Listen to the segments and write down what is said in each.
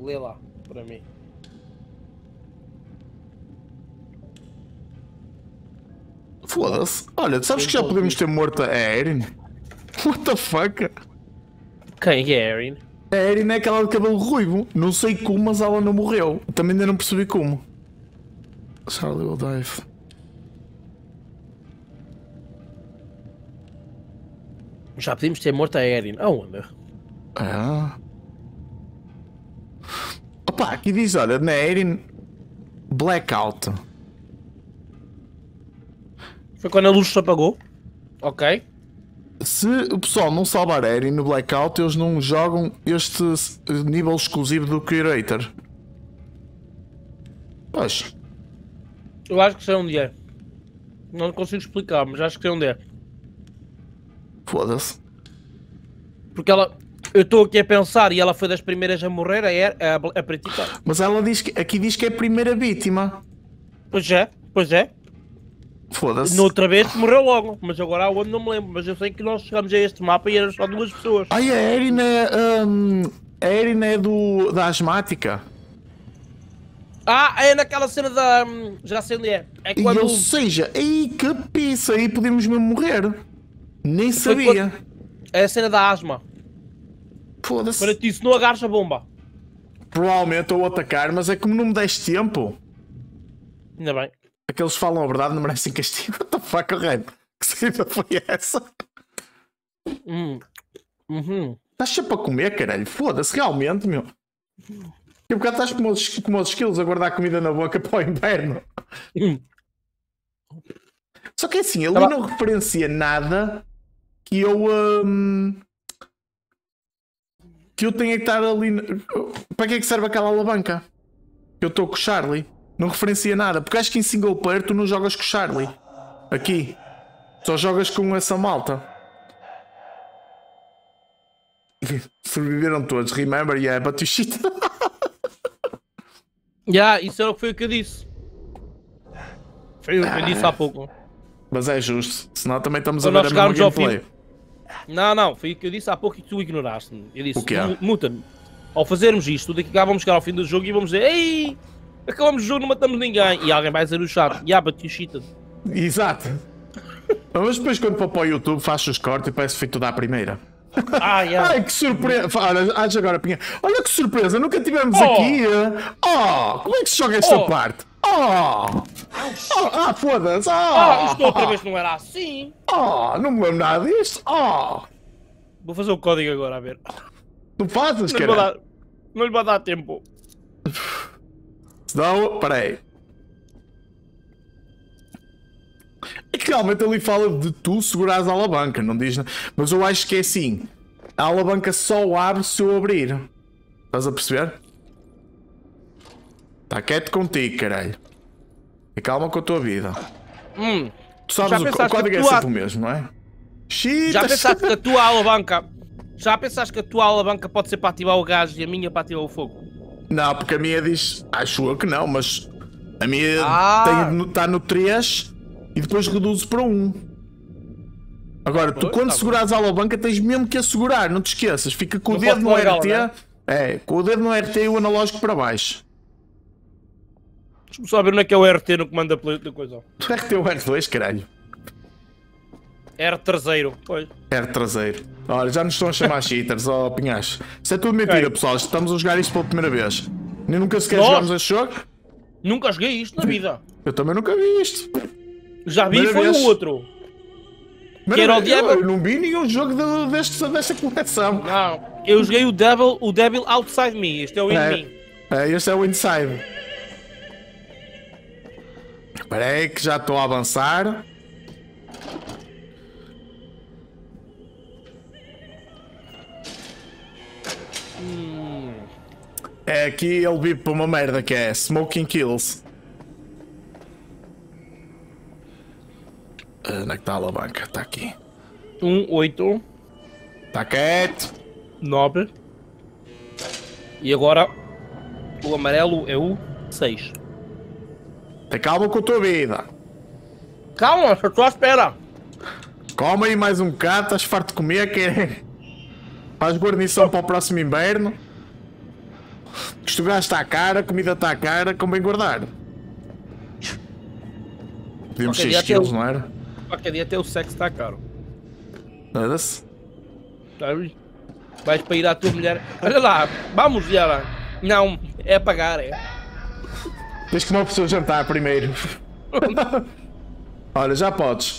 Lê lá, para mim. Foda-se. Olha, tu sabes que já podemos ter morto a Erin? What the fuck? Quem é Erin? A Erin é aquela de cabelo ruivo. Não sei como, mas ela não morreu. Também ainda não percebi como. Charlie will dive. Já podíamos ter morto a Erin. Aonde? Ah. Opa, aqui diz, olha, na Erin Blackout. Foi quando a luz se apagou? Ok. Se o pessoal não salvar a Erin no Blackout, eles não jogam este nível exclusivo do Curator. Pois. Eu acho que sei onde é. Não consigo explicar, mas acho que sei onde é. Foda-se. Porque ela... Eu estou aqui a pensar e ela foi das primeiras a morrer, a pretita. Mas ela diz que, aqui diz que é a primeira vítima. Pois é, pois é. Foda-se. Noutra vez morreu logo, mas agora aonde não me lembro. Mas eu sei que nós chegamos a este mapa e eram só 2 pessoas. Ai, a Erin é... a Erin é da asmática. Ah, é naquela cena da... já sei onde é. É quando... Ou seja, aí que pizza, aí podemos mesmo morrer. Nem sabia. É a cena da asma. Foda-se. Para ti, se não agarras a bomba. Provavelmente eu vou atacar, mas é como não me deste tempo. Ainda bem. Aqueles que falam a verdade não merecem castigo. What the fuck, correto? Que saída foi essa? Estás sempre a comer, caralho. Foda-se, realmente, meu. E um bocado estás como os skills a guardar comida na boca para o inverno. Só que assim, ele não referencia nada que eu... que eu tenha que estar ali... Para que é que serve aquela alavanca? Eu estou com o Charlie. Não referencia nada. Porque acho que em single player tu não jogas com o Charlie. Aqui. Só jogas com essa malta. Sobreviveram todos. Remember, yeah, but you shit. Isso era o que eu disse. Foi o que eu disse há pouco. Mas é justo. Senão também estamos Quando a ver a mesma gameplay. Não, foi o que eu disse há pouco e tu ignoraste-me. Eu disse, O que é? muta-me. Ao fazermos isto, daqui cá vamos chegar ao fim do jogo e vamos dizer, ei, acabamos o jogo, não matamos ninguém. E alguém vai dizer no chat, but you cheated. Exato. Mas depois quando for para o YouTube faço os cortes e parece que foi tudo à primeira. Ai, que surpresa! Olha, agora, Pinha. Olha que surpresa, nunca tivemos aqui. Como é que se joga esta parte? Foda-se! Isto outra vez não era assim! Não me lembro nada disto! Vou fazer o código agora, a ver. Tu fazes, cara? Não lhe vai dar tempo. Senão, peraí. É que realmente ali fala de tu segurares a alavanca, não diz nada. Mas eu acho que é assim. A alavanca só abre se eu abrir. Estás a perceber? Está quieto contigo, caralho. E calma com a tua vida. Tu sabes o código é sempre o mesmo, não é? Já pensaste que a tua alavanca... Já pensaste que a tua alavanca pode ser para ativar o gás e a minha para ativar o fogo? Não, porque a minha diz... Acho eu que não, mas... A minha está no 3 e depois reduz para 1. Agora, tu quando segurares a alavanca tens mesmo que a segurar, não te esqueças. Fica com o dedo no RT... com o dedo no RT e o analógico para baixo. Deixa-me só ver onde é que é o RT no comando da coisa. O RT é o R2, caralho. R traseiro, pois. R traseiro. Olha, já nos estão a chamar cheaters, Pinhacho. Isso é tudo mentira, pessoal. Estamos a jogar isto pela primeira vez. Nem nunca sequer jogámos este jogo. Nunca joguei isto na vida. Eu também nunca vi isto. Já vi, foi o outro. Que era o Devil. Eu não vi nenhum jogo desta coleção. Não, eu joguei o Devil Outside Me. Este é o In Me. Este é o Inside. Espera aí que já estou a avançar. É aqui ele vive para uma merda que é Smoking Kills. Onde é que está a alavanca? Está aqui. 8. Está quieto. 9. E agora o amarelo é o 6. Tem calma com a tua vida. Calma, só estou à espera. Come aí mais um bocado, estás farto de comer, que faz guarnição para o próximo inverno. Isto o gás está cara, a comida está cara, convém guardar. Podíamos 6 quilos, não era? Qualquer dia até o sexo está caro. Nada-se. Vais para ir à tua mulher. Olha lá, vamos já lá. Não, é pagar, é. Tens que uma pessoa jantar primeiro. Olha, já podes.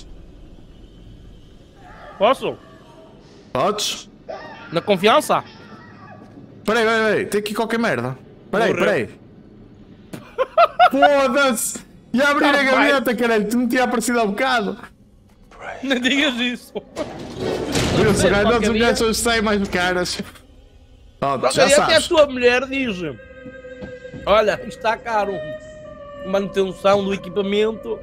Posso? Podes? Na confiança? Peraí, tem aqui qualquer merda. Peraí. Foda-se! E a abrir a gaveta, caralho, tu não tinha aparecido há bocado. Não digas isso. As mulheres hoje saem mais caras. Oh, já até a sabes. tua mulher diz: olha, está caro. Manutenção do equipamento.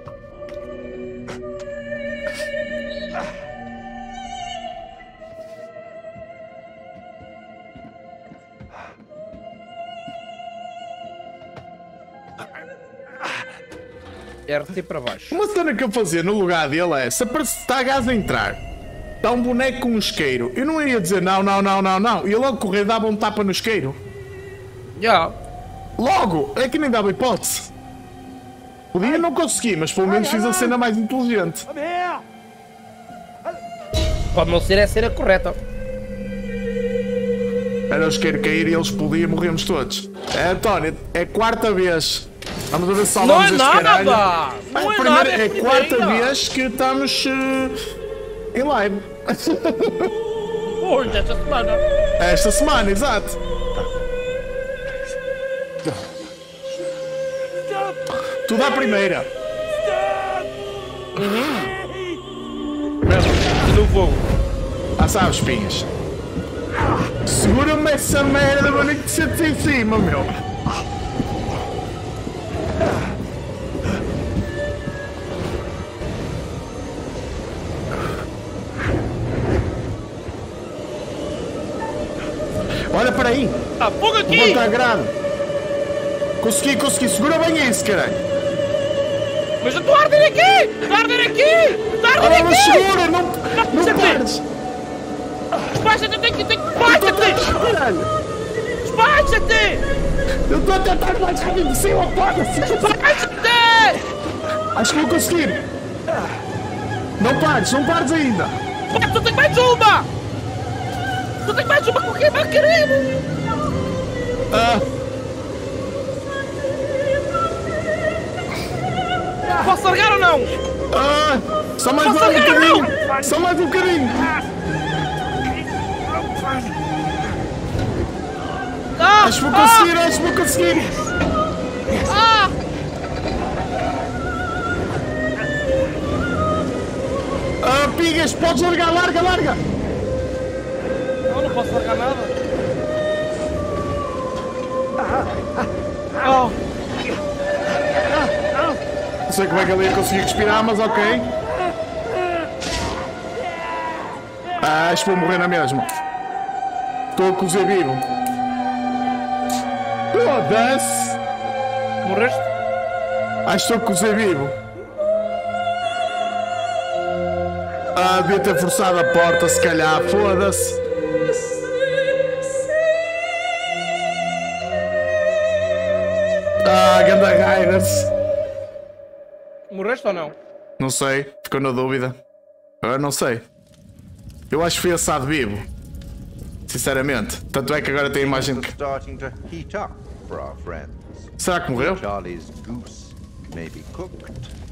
RT para baixo. Uma cena que eu fazia no lugar dele é: se está gás a entrar, está um boneco com um isqueiro, eu não ia dizer não. E ele logo correr dava um tapa no isqueiro. Já. Logo! É que nem dava hipótese. Podia não conseguir, mas pelo menos fiz a cena mais inteligente. Pode não ser a cena correta. Era o isqueiro cair e ele explodir e morremos todos. É, António, é a quarta vez. Vamos a ver se salvamos este caralho. Não é nada! É a quarta vez que estamos em live. Hoje, esta semana. Esta semana, exato. Tudo à primeira. No fogo. Ah, sabes, espinhas. Segura-me essa merda, mano, que te sentes em cima, meu. Olha para aí. Ah, fogo aqui! Levanta a grade. Consegui. Segura bem isso, caralho. Mas eu estou a arder aqui! Está a arder aqui! Está a arder aqui! Mas segura, não pares. Despacha-te, eu tenho que... Despacha-te! Caralho. Despacha-te! Eu estou a tentar mais rápido de cima, foda-se. Despacha-te! Acho que vou conseguir. Não pares ainda. Só tenho mais uma! Só tenho mais uma com quem vai querer! Posso largar ou não? Só mais um bocadinho! Só mais um bocadinho! Acho que vou conseguir! Pigas, podes largar, larga! Não posso largar nada. Não sei como é que ele ia conseguir respirar, mas ok. Acho que vou morrer na mesma. Estou a cozer vivo. Foda-se! Morreste? Acho que estou a cozer vivo. Devia ter forçado a porta, se calhar. Foda-se. Ganda Riders. Morreste ou não? Não sei, ficou na dúvida. Agora não sei. Eu acho que fui assado vivo. Sinceramente. Tanto é que agora tem a imagem que... Será que morreu? Charlie's goose may be cooked.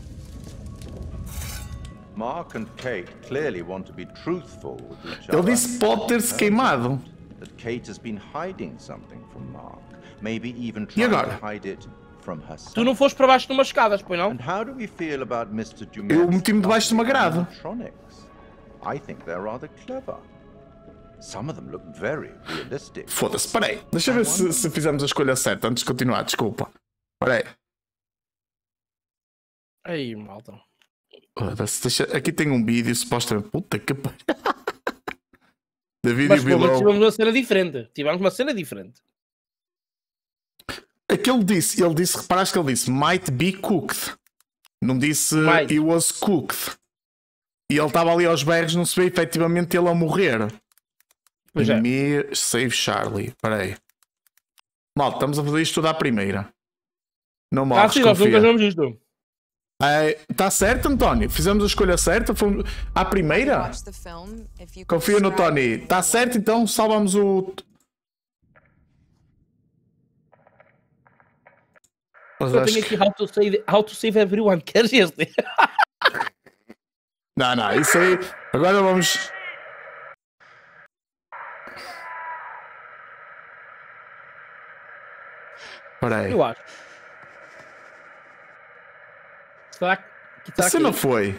Mark and Kate clearly want to be truthful with each other. Ele disse pode ter-se queimado. That Kate has been hiding something from Mark. Maybe even E trying agora? to hide it from herself. Tu não foste para baixo de umas escadas, pois não? And how do we feel about Mr. Eu meti-me debaixo de uma grade. animatronics? I think they're rather clever. Some of them look very realistic. Foda-se, peraí. Deixa eu ver se fizemos a escolha certa antes de continuar, desculpa. Peraí. Aí, malta. Aqui tem um vídeo, supostamente. Puta que pariu. Da Mas vídeo pelo menos below. tivemos uma cena diferente. Tivemos uma cena diferente. É que ele disse, reparaste que ele disse might be cooked. Não disse Might. it was cooked. E ele estava ali aos berros, não se vê efetivamente ele a morrer. Pois é. Me save Charlie. Peraí. Malta, estamos a fazer isto tudo à primeira. Não morres, sim, nós nunca confia. fizemos isto. Está certo, António? Fizemos a escolha certa? Fomos à primeira? Confia no Tony. Está certo, então salvamos o... Mas Eu acho tenho que... aqui how to save everyone. Queres este? Não, isso aí... Agora vamos... Espera aí. Eu acho. Será que Você não foi?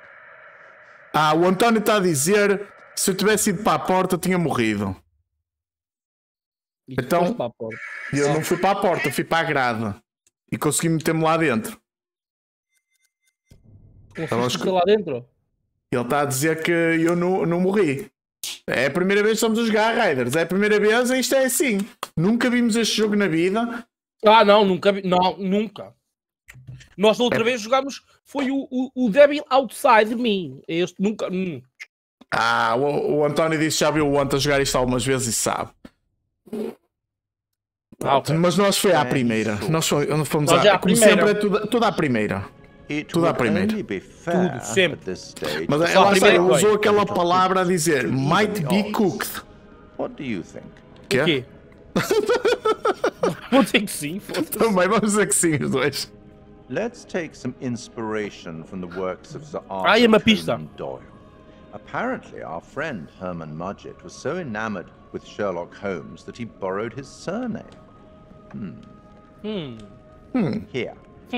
O António está a dizer se eu tivesse ido para a porta tinha morrido. Então, eu não fui para a porta, fui para a grade. E consegui meter-me lá dentro. Conseguiste lá dentro? Ele está a dizer que eu não morri. É a primeira vez que estamos a jogar Raiders. É a primeira vez e isto é assim. Nunca vimos este jogo na vida. Não, nunca vi. Não, nunca. Nós da outra vez jogámos. Foi o Devil Outside Me. Este nunca. O António disse que já viu o Ant a jogar isto algumas vezes e sabe. Okay. Mas nós foi à primeira. Nós fomos como sempre, é tudo à primeira. Tudo à primeira. Tudo, sempre. Mas ela usou aquela palavra a dizer might be cooked. What do you think? Quê? Vou dizer que sim. Também vamos dizer que sim, os dois. Let's take some inspiration from the works of Sir é uma pista. Arthur Conan Doyle. Apparently, our friend Herman Mudgett was so enamored with Sherlock Holmes that he borrowed his surname. Here.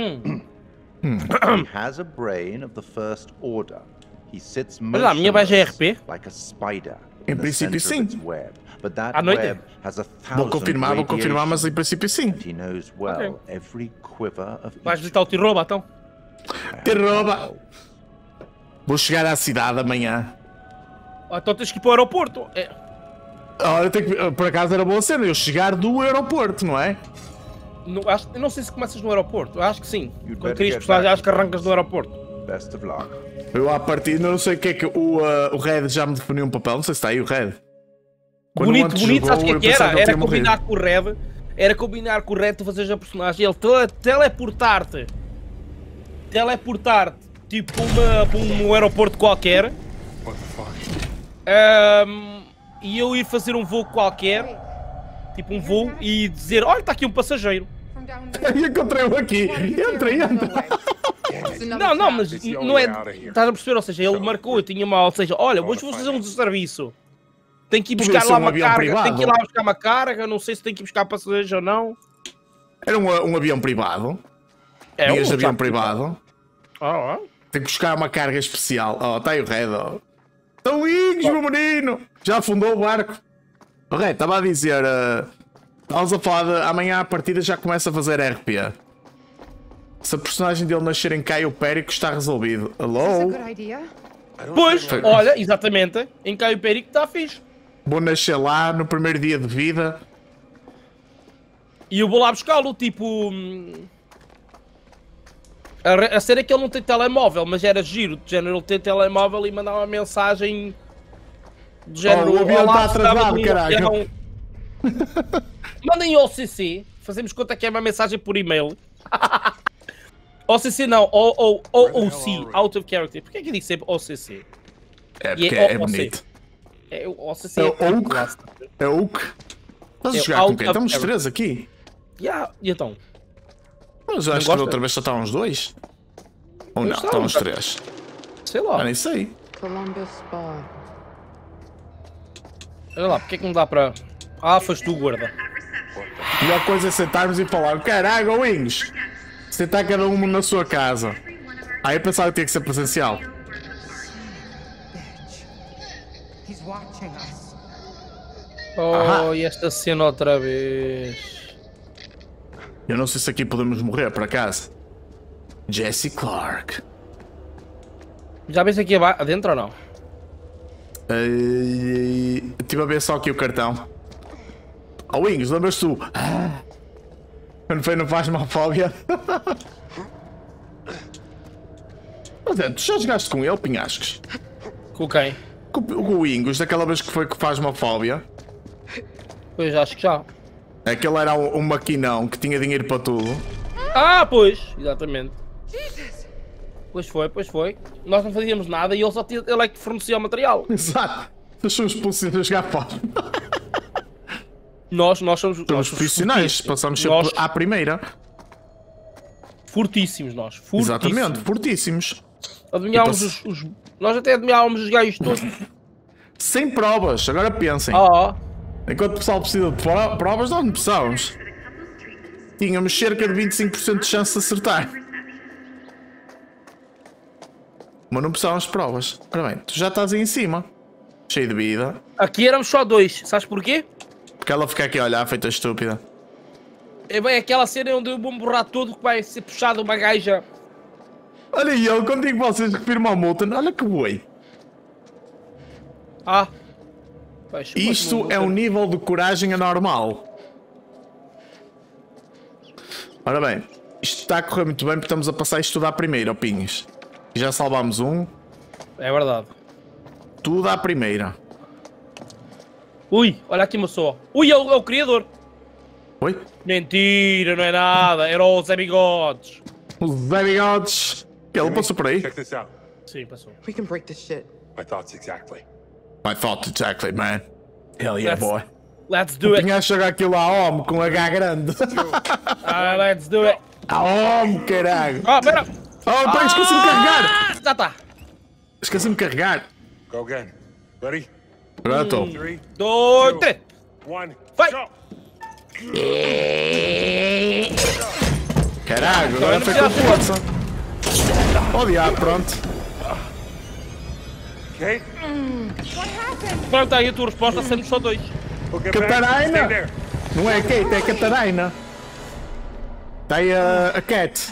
He has a brain of the first order. He sits motionless like a spider in the center of its web. But that web has 1,000 Vou confirmar, mas em princípio sim. He knows well every quiver of Vais visitar o Tiroba, então? Tiroba! Vou chegar à cidade amanhã. Então tens que ir para o aeroporto. Por acaso era boa cena, eu chegar do aeroporto, não é? Não sei se começas no aeroporto. Acho que sim. Quando querias personagem, acho que arrancas do aeroporto. Best of luck. Eu à partida não sei o que é que o Red já me definiu um papel. Não sei se está aí o Red. Bonito, sabes o que era? Era combinar com o Red. Era combinar com o Red, tu fazeres a personagem, ele teleportar-te tipo para um aeroporto qualquer. E eu ir fazer um voo qualquer, tipo um voo, e dizer, olha, está aqui um passageiro. Encontrei-o aqui. Entra. Não, mas não é. Estás a perceber? Ou seja, ele marcou, eu tinha mal. Ou seja, olha, hoje vou fazer um serviço. Tem que ir buscar lá uma carga. Tem que ir lá buscar uma carga. Não sei se tem que ir buscar passageiros ou não. Era um avião privado. Dias de avião privado. Tem que buscar uma carga especial. Está aí o Red. Estão Wings, meu menino. Já afundou o barco. O Red estava a dizer. Estávamos a falar de amanhã a partida já começa a fazer RP. Se a personagem dele nascer em Caio Périco está resolvido. Alô? Pois, olha, exatamente. Em Caio Périco está fixe. Vou nascer lá no primeiro dia de vida. E eu vou lá buscá-lo, tipo... A cena é que ele não tem telemóvel, mas era giro. De género, ele tem telemóvel e mandar uma mensagem... De género, o avião está atrasado, caralho. Mandem OCC. Fazemos conta que é uma mensagem por e-mail. OCC não, OOC, Out of Character. Porquê é que eu digo sempre OCC? É porque é bonito. É o OCC. É Oak. Estás a jogar com quem? Estamos três aqui. E então? Mas acho que da outra vez só estavam os dois. Ou não, estavam os três. Sei lá. Nem sei. Olha lá, porque é que não dá para... foste tu, guarda. A melhor coisa é sentarmos e falar: caralho, Wings, sentar cada um na sua casa. Eu pensava que tinha que ser presencial. E esta cena outra vez. Eu não sei se aqui podemos morrer, por acaso. Jesse Clark. Já vês aqui adentro ou não? Estive a ver só aqui o cartão. Wings, lembras tu? Quando não faz malfóbia. Mas tu já jogaste com ele, Pinhascos? Com quem? Com o Wings, daquela vez que foi que faz malfóbia. Pois acho que já. Aquele era um maquinão que tinha dinheiro para tudo. Ah, pois, exatamente. Pois foi. Nós não fazíamos nada e ele é que fornecia o material. Exato. Nós somos expulsos a jogar fora. Nós somos profissionais, passamos sempre à primeira. Fortíssimos nós. Exatamente, fortíssimos. Adivinhávamos nós até adivinhávamos os gajos todos. Sem provas, agora pensem. Enquanto o pessoal precisa de provas, nós não precisávamos. Tínhamos cerca de 25% de chance de acertar. Mas não precisávamos de provas. Ora bem, tu já estás aí em cima. Cheio de vida. Aqui éramos só 2, sabes porquê? Porque ela fica aqui a olhar, feita estúpida. É bem aquela cena onde eu vou borrar tudo que vai ser puxado uma gaja. Olha aí, eu quando digo vocês refiro-me ao Molten, olha que boi. Isto é um nível de coragem anormal. Ora bem, isto está a correr muito bem porque estamos a passar isto tudo à primeira, ó Pinhas. E já salvámos um. É verdade. Tudo à primeira. Ui, olha aqui uma só. Ui, é o criador. Oi? Mentira, não é nada. Era o Zé Bigodes. O Zé Bigodes. Ele passou por aí? Sim, passou. We can break this shit. My thoughts exactly. My thoughts exactly, man. Hell yeah, boy. Let's do it. Tinha a chegar aquilo à OM com H grande. Let's do it. À OM, caralho. Pera. Peraí, esqueci-me de carregar. Já tá. Esqueci-me de carregar. Go again. Ready? Agora estou. 2, 3. 1. Vai. Caralho, agora foi com força. Odiar, pronto. Okay. Pronto, aí a tua resposta, sendo só 2. Catarina! Não é Kate, é Catarina. Está aí a Cat.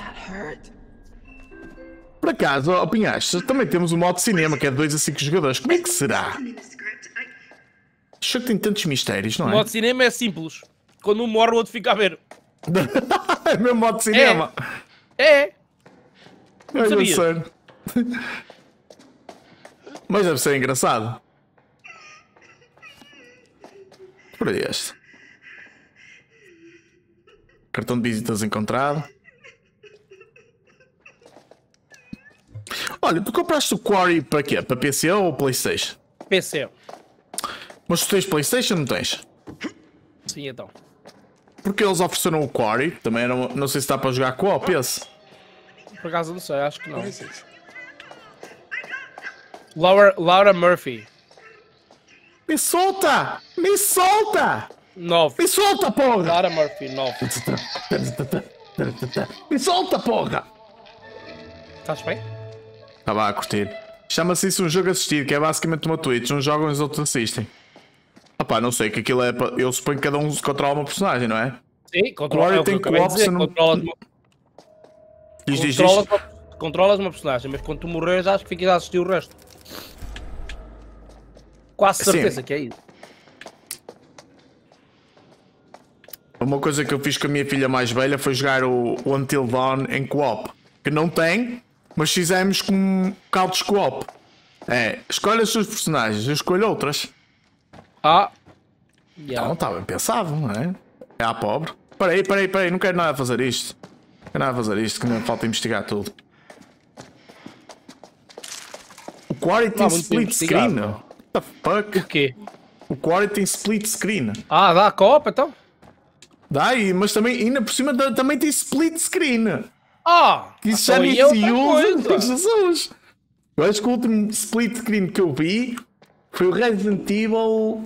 Por acaso, ó Pinhas, também temos o modo cinema que é de 2 a 5 jogadores. Como é que será? Acho que tem tantos mistérios, não é? O modo cinema é simples. Quando um morre, o outro fica a ver. É mesmo modo cinema? É. Não sabia. Mas deve ser engraçado. Por aí este. Cartão de visitas encontrado. Olha, tu compraste o Quarry para quê? Para PC ou PlayStation? PC. Mas tu tens PlayStation ou não tens? Sim, então. Porque eles ofereceram o Quarry. Também era, não sei se dá para jogar co-op esse. Por acaso não sei, acho que não. Laura Murphy. Me solta! Me solta! 9. Me solta, porra! Laura Murphy, 9. Me solta, porra! Estás bem? Estava a curtir. Chama-se isso um jogo assistido, que é basicamente uma Twitch. Uns jogam e os outros assistem. Opá, não sei, que aquilo é para... Eu suponho que cada um controla uma personagem, não é? Sim, controla. Tem co-op, não... Controlas uma personagem, mas quando tu morreres acho que ficas a assistir o resto. Quase certeza que é isso. Uma coisa que eu fiz com a minha filha mais velha foi jogar o Until Dawn em co-op. Que não tem, mas fizemos com caldos co-op. É, escolhe as suas personagens, eu escolho outras. Então está bem pensado, não é? É à pobre. Peraí, não quero nada fazer isto. Não quero nada fazer isto, que não falta investigar tudo. O Quarry tem split screen. What the fuck? O quê? O Quarry tem split screen. Dá co-op então? Dá, mas também, ainda por cima, também tem split screen. Isso já então nem se usa. Jesus. Eu acho que o último split screen que eu vi foi o Resident Evil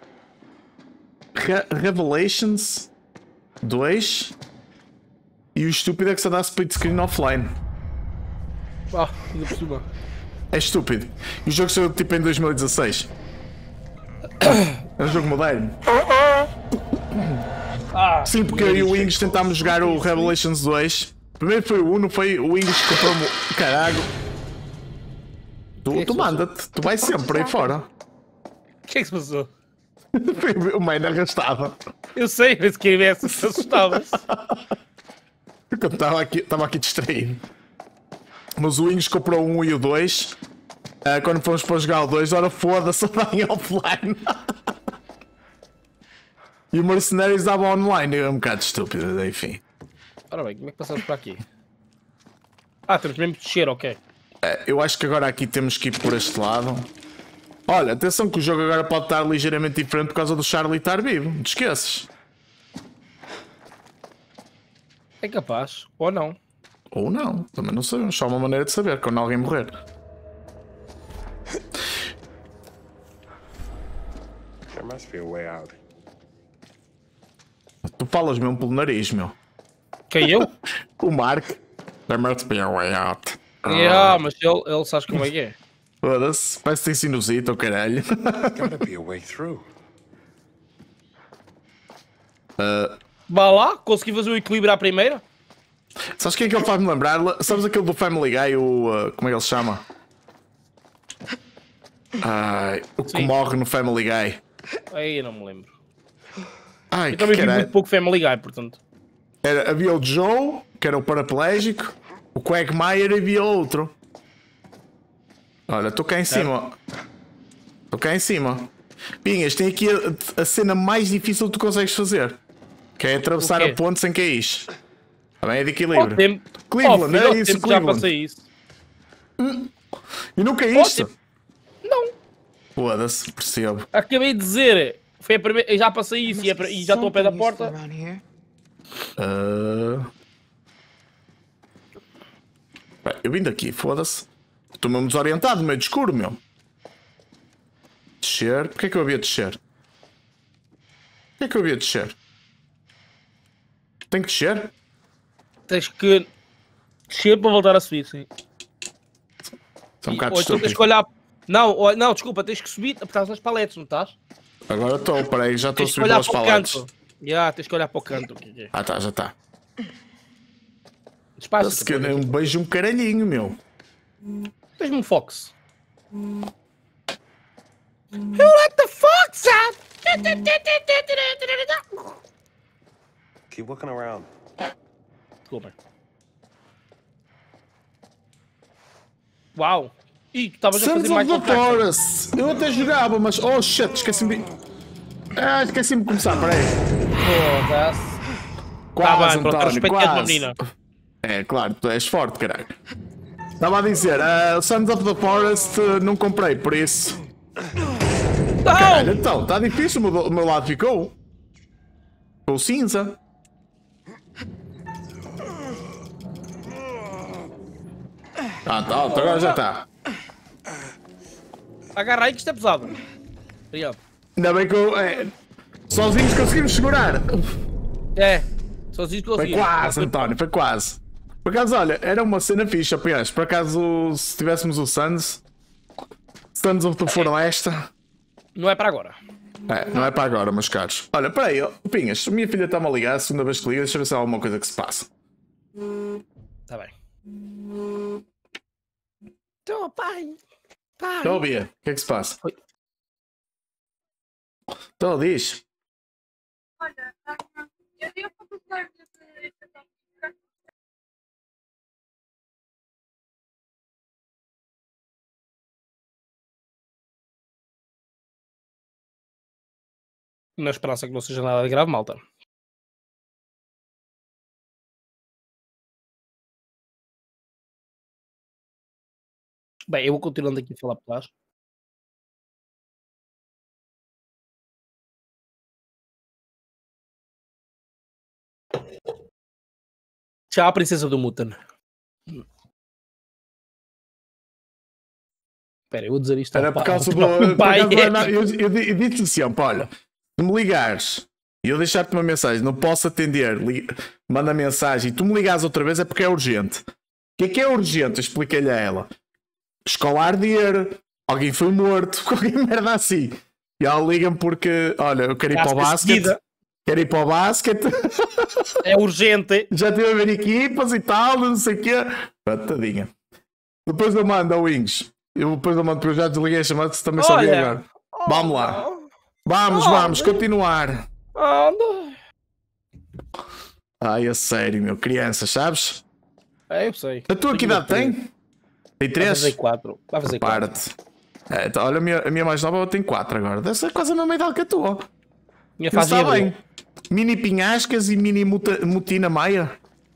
Revelations 2 e o estúpido é que só dá split screen offline. Ainda por cima. É estúpido. E o jogo saiu tipo em 2016. É um jogo moderno. Sim, porque eu e o Wings tentámos jogar o Revelations 2. Primeiro foi o 1, não foi o Wings que comprou o caralho. Tu manda-te, tu vais sempre aí fora. O que é que se passou? O Main arrastava. Eu sei, mas quem viesse assustava-se. Porque eu estava aqui distraído. Mas o Wings comprou o 1 e o 2. Quando fomos para jogar o 2, ora foda-se, vai em offline. E E o Mercenários dava online, é um bocado estúpido, enfim. Ora bem, como é que passamos para aqui? Ah, temos mesmo que descer, ok. Eu acho que agora aqui temos que ir por este lado. Olha, atenção que o jogo agora pode estar ligeiramente diferente por causa do Charlie estar vivo, não te esqueças. É capaz, ou não. Ou não, também não sabemos, só uma maneira de saber, quando alguém morrer. There must be a way out. Tu falas mesmo pelo nariz, meu. Quem eu? O Mark. There must be a way out. Mas ele sabe como é que é. Foda-se, parece que tem sinusite, ou caralho. Gotta be a way through. Vá lá, consegui fazer o equilíbrio à primeira. Sabes quem é que ele faz-me lembrar? Sabes aquele do Family Guy, o... como é que ele se chama? O que morre no Family Guy. Aí eu não me lembro. Eu também vi muito pouco Family Guy, portanto. Havia o Joe, que era o paraplégico, o Quagmire e havia outro. Olha, estou cá em cima. Estou cá em cima. Pinhas, tem aqui a cena mais difícil que tu consegues fazer. Que é atravessar a ponte sem cair. Também é de equilíbrio. Cleveland, é isso, Cleveland. Já passei isso. E não caíste? Não. Foda-se, percebo. Acabei de dizer, foi a primeira, já passei isso e já estou ao pé da porta. Eu vim daqui, foda-se. Estou mesmo desorientado, meio de escuro, meu. Descer? Porquê é que eu havia de descer? Porquê é que eu havia de descer? Tenho que descer? Tens que descer para voltar a subir, sim. São um bocado ou então tens que olhar... Não, desculpa, tens que subir, estás nas paletes, não estás? Agora estou, peraí, já estou a subir pelas paletes. Tens que olhar para o canto. Tá, já está. Despaça-te. Que eu dei um beijo um caralhinho, meu. Tens-me um fox. Who let the fox out? Keep looking around. Desculpa. Uau! Ih, estavas a fazer mais Forest. Eu até jogava, mas... Oh shit, esqueci-me de... esqueci-me de começar, peraí. Foda-se. Quase, pronto, António, quase. Menina. É, claro, tu és forte, caralho. Estava a dizer, Sons of the Forest não comprei, por isso... Não! Caralho, então, está difícil, o meu lado ficou. Ficou cinza. Tá, agora já está. Agarra aí que isto é pesado. Ainda bem que eu... sozinhos conseguimos segurar. Sozinhos conseguimos. Foi quase, António, foi quase. Por acaso, olha, era uma cena fixa, apenas. Por acaso, se tivéssemos o Sons of the Floresta... Não é para agora. Não é para agora, meus caros. Olha, peraí, Pinhas, a minha filha está-me a ligar, a segunda vez que liga, deixa eu ver se há alguma coisa que se passa. Está bem. Então, pai. Então, Bia, o que é que se passa? Então, diz. Olha, eu devo fazer de na esperança que não seja nada de grave, malta. Bem, eu vou continuando aqui a falar por trás. Já a princesa do Mutan. Espera, eu vou dizer isto. Era por causa do pai. Eu disse-lhe sempre: olha, se me ligares e eu deixar-te uma mensagem, não posso atender, manda mensagem e tu me ligares outra vez é porque é urgente. O que é urgente? Eu expliquei-lhe a ela: escola a arder, alguém foi morto, qualquer merda assim. E ela liga-me porque, olha, eu quero ir para o basquete. Quero ir para o basquete. É urgente. Já estive a ver equipas e tal, não sei o quê. Tadinha. Depois eu mando ao Wings. Depois eu mando, porque eu já desliguei a chamada, se também sabia agora. Vamos lá. Vamos continuar. Ai, a sério, meu. Crianças, sabes? Eu sei. A tua que idade tem? Tem 3? Vai fazer 4. Vai fazer 4. Para-te. Então, olha, a minha mais nova tem 4 agora. Deve ser quase a mesma idade que a tua. Minha fase está bem. Mini Pinhascas e Mini Mutina Maia.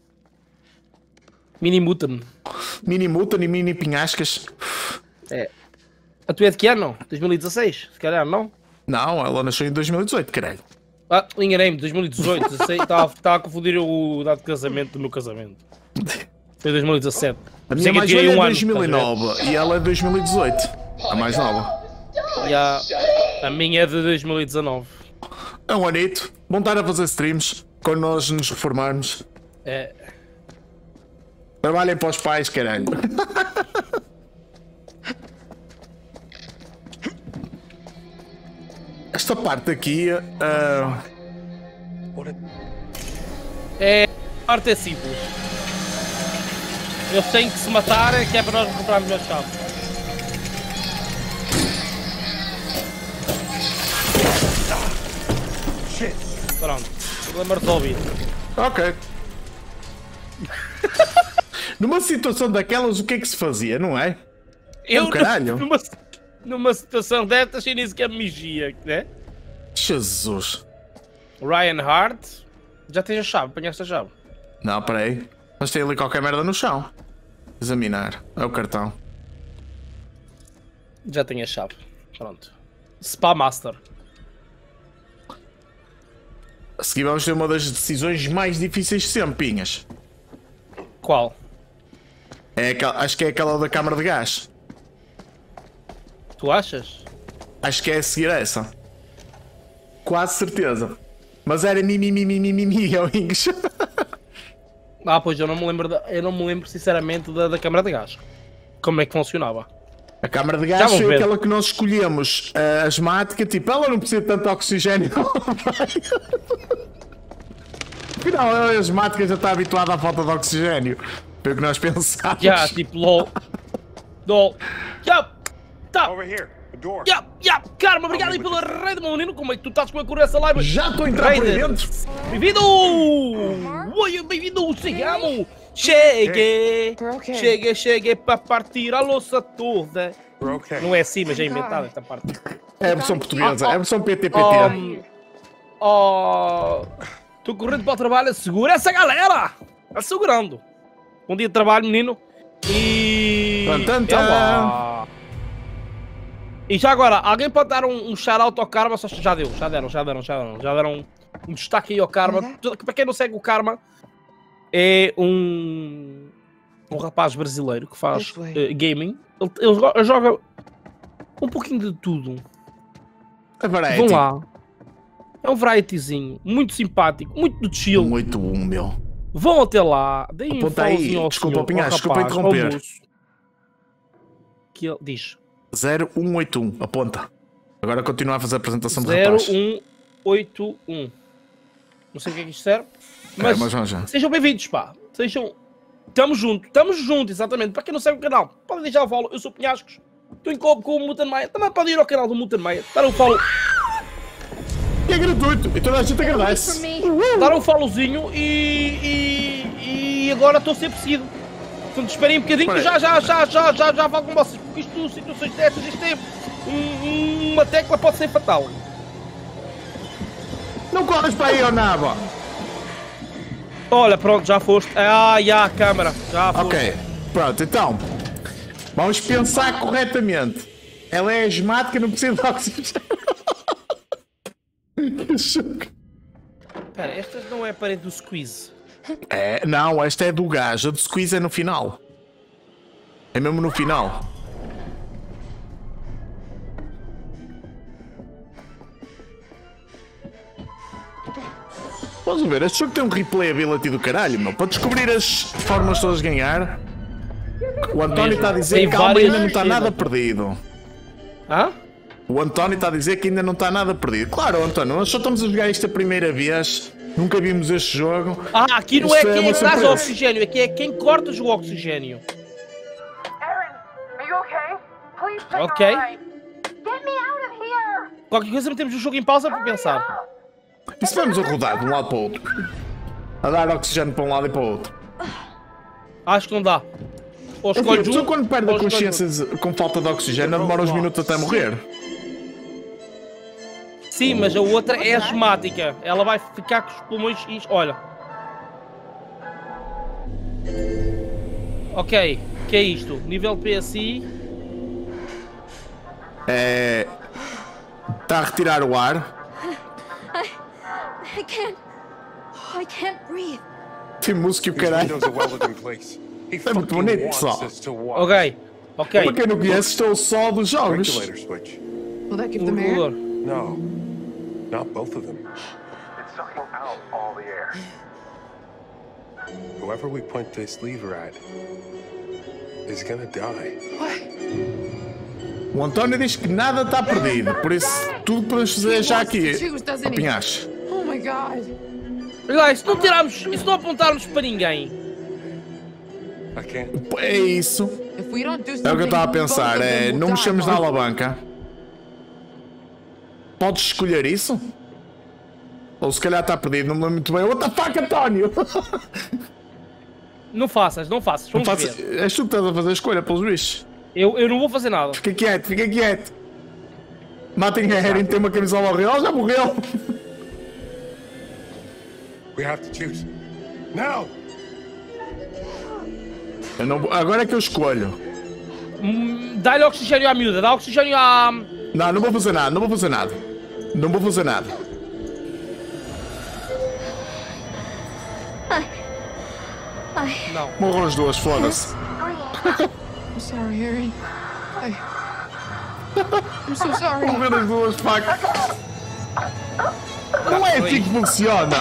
Mini Mutan. Mini Mutan e Mini Pinhascas. É. A tua é de que ano? 2016? Se calhar, não? Não, ela nasceu em 2018, caralho. Ah, enganei-me, 2018. Estava a confundir o dado de casamento do meu casamento. Foi 2017. A minha mais velha é 2009 e ela é 2018. A mais nova. E a minha é de 2019. É um anito. Vão estar a fazer streams quando nós nos reformarmos. É. Trabalhem para os pais, caralho. Esta parte aqui. É. A parte é simples. Eles têm que se matar, que é para nós recuperarmos a chave. Pronto, problema resolvido. Ok. Numa situação daquelas, o que é que se fazia, não é? Eu, caralho. Numa situação destas, eu nem sequer me megia, né? Jesus. Ryan Hart, já tens a chave, apanhaste a chave. Não, peraí. Mas tem ali qualquer merda no chão. Examinar. É o cartão. Já tenho a chave. Pronto. Spa Master. A seguir vamos ter uma das decisões mais difíceis de sempre, Pinhas. Qual? É aquela, acho que é aquela da câmara de gás. Tu achas? Acho que é a seguir essa. Quase certeza. Mas era mimimi, é o Inglês. Ah, pois eu não me lembro sinceramente da câmara de gás. Como é que funcionava? A câmara de gás foi aquela que nós escolhemos. A asmática, tipo, ela não precisa de tanto oxigênio. Afinal, a asmática já está habituada à falta de oxigênio. Foi o que nós pensámos. Já, tipo, LOL. LOL. Já, tá. Over here, the door. Já, Carma, obrigado aí pela rede, meu menino. Como é que tu estás com a cor essa live? Já estou a entrar por dentro. Bem-vindo! Oi, bem-vindo, chegamos! Cheguei para partir a louça toda. Não é assim, mas é inventado esta parte. É a versão portuguesa, é a versão PTPT. Estou correndo para o trabalho, segura essa galera! Assegurando. Bom dia de trabalho, menino. E... E já agora, alguém pode dar um shout-out ao Karma? Só já deram um destaque aí ao Karma. Para quem não segue o Karma, é um rapaz brasileiro que faz gaming. Ele joga um pouquinho de tudo. Vão lá. É um varietyzinho, muito simpático, muito do chill. Muito bom, meu. Vão até lá, deem um follow ao desculpa, Pinhas, desculpa interromper. Que ele diz. 0181, aponta. Agora continua a fazer a apresentação do rapaz. 0181. Não sei o que é que isto serve. Mas já. Sejam bem-vindos, pá. Tamo junto, exatamente. Para quem não segue o canal, podem deixar o follow. Eu sou Pinhascos. Estou em copo com o Mutan Maia. Também pode ir ao canal do Mutan Maia. Dar um follow. É gratuito. E toda a gente agradece. Dar um followzinho e agora estou sempre seguido. Portanto, esperem um bocadinho que já falo com vocês. Porque isto, situações destas, isto é uma tecla pode ser fatal. Não corres para aí, ô naba. Olha, pronto, já foste. Já, a câmara. Já foste. Ok, pronto, então. Vamos pensar corretamente. Ela é asmática, não precisa de oxigênio. Que choque. Espera, esta não é a parede do squeeze. É, não, esta é do gás. A do squeeze é no final. É mesmo no final. Vamos ver, este jogo tem um replayability do caralho, meu. Para descobrir as formas todas de ganhar. O António está a dizer que ainda não está nada perdido. Hã? O António está a dizer que ainda não está nada perdido. Claro, António, nós só estamos a jogar isto a primeira vez. Nunca vimos este jogo. Aqui não é quem é que traz o oxigênio, aqui é quem corta o oxigênio. Aaron, are you okay? Please take Ok. a ride. Get me out of here. Qualquer coisa metemos o jogo em pausa para pensar. E se vamos a rodar de um lado para o outro? A dar oxigênio para um lado e para o outro? Acho que não dá. Ou escolhes um, quando perde a consciência com falta de oxigênio, demora uns minutos até morrer. Sim, mas a outra é asmática. Ela vai ficar com os pulmões... Olha. Ok. O que é isto? Nível PSI... Está a retirar o ar. I can't breathe. Tem música e o caralho. É muito bonito, pessoal. Ok. Para quem não conhece, estou o sol dos jogos. Will that give them air? No. Not both of them. It's sucking out all the air. Whoever we point this lever at is gonna die. O António diz que nada está perdido, por isso tudo podemos fazer já aqui. Opinhas? Oh my god. Olha, se não tirarmos, e se não apontarmos para ninguém? É isso. É o que eu estava a pensar, não mexemos na alavanca. Podes escolher isso? Ou se calhar está perdido, não me lembro muito bem. What the fuck, António? Não faças, vamos ver. És tu que estás a fazer a escolha, pelos bichos. Eu não vou fazer nada. Fica quieto. Matem a Erin, tem uma camisola real, já morreu. We have to choose. Now! Agora é que eu escolho. Dá-lhe oxigênio à miúda, dá oxigênio à... Não vou fazer nada. Não. Morram as duas, foda-se. I'm sorry, Erin. I'm so sorry. Morrer as duas, fuck. Não é assim que funciona.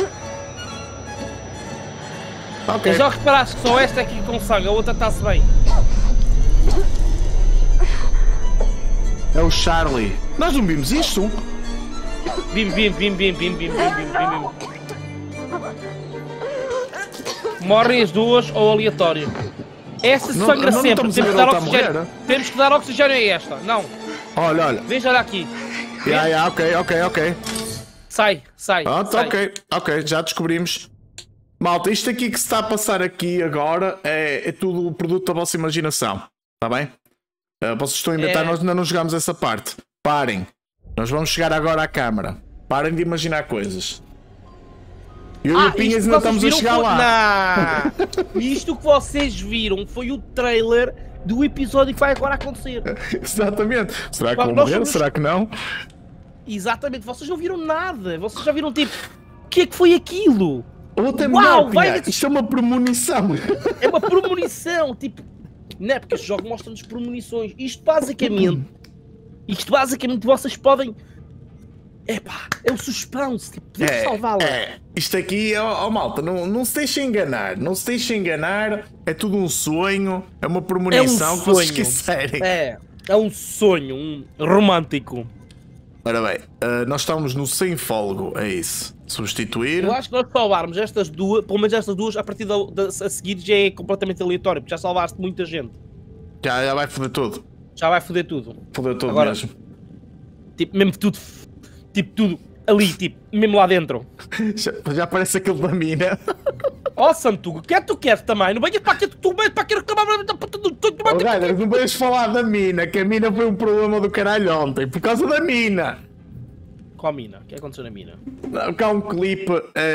Ok. Já reparaste que só esta aqui com sangue, a outra está-se bem. É o Charlie. Nós não vimos isto? Bim. Morrem as duas ou aleatório. Essa sangra sempre. Temos que dar oxigênio a esta. Não. Olha. Veja olha aqui. Ok. Sai. Ok, já descobrimos. Malta, isto aqui que se está a passar aqui agora é tudo o produto da vossa imaginação. Está bem? Vocês estão a inventar, nós ainda não jogámos essa parte. Parem. Nós vamos chegar agora à câmara. Parem de imaginar coisas. Eu e o Pinhas ainda estamos a chegar lá. Isto que vocês viram foi o trailer do episódio que vai agora acontecer. Exatamente. Será que vão morrer? Será que não? Exatamente. Vocês não viram nada. Vocês já viram tipo... O que é que foi aquilo? Outra melhor, isto é uma premonição. É uma premonição, tipo... Não é porque este jogo mostra-nos premonições. Isto basicamente vocês podem... Epá, é o suspense, tipo, podemos salvá-la. Isto aqui, malta, não se deixem enganar, é tudo um sonho, é uma premonição que vocês quiserem. É um sonho, um romântico. Ora bem, nós estamos no sem fôlego, é isso. Substituir. Eu acho que nós salvarmos estas duas, pelo menos estas duas, a partir a seguir já é completamente aleatório, porque já salvaste muita gente. Já vai foder tudo. Já vai foder tudo. Foder tudo agora, mesmo. Tipo, mesmo tudo. Tipo, tudo ali, tipo, mesmo lá dentro. Já parece aquele da mina. Oh, Santugo, o que é que tu queres também? Não venhas para aqui, tu vens para aqui reclamar. Não venhas falar da mina, que a mina foi um problema do caralho ontem, por causa da mina. Qual mina? O que aconteceu na mina? Há um clipe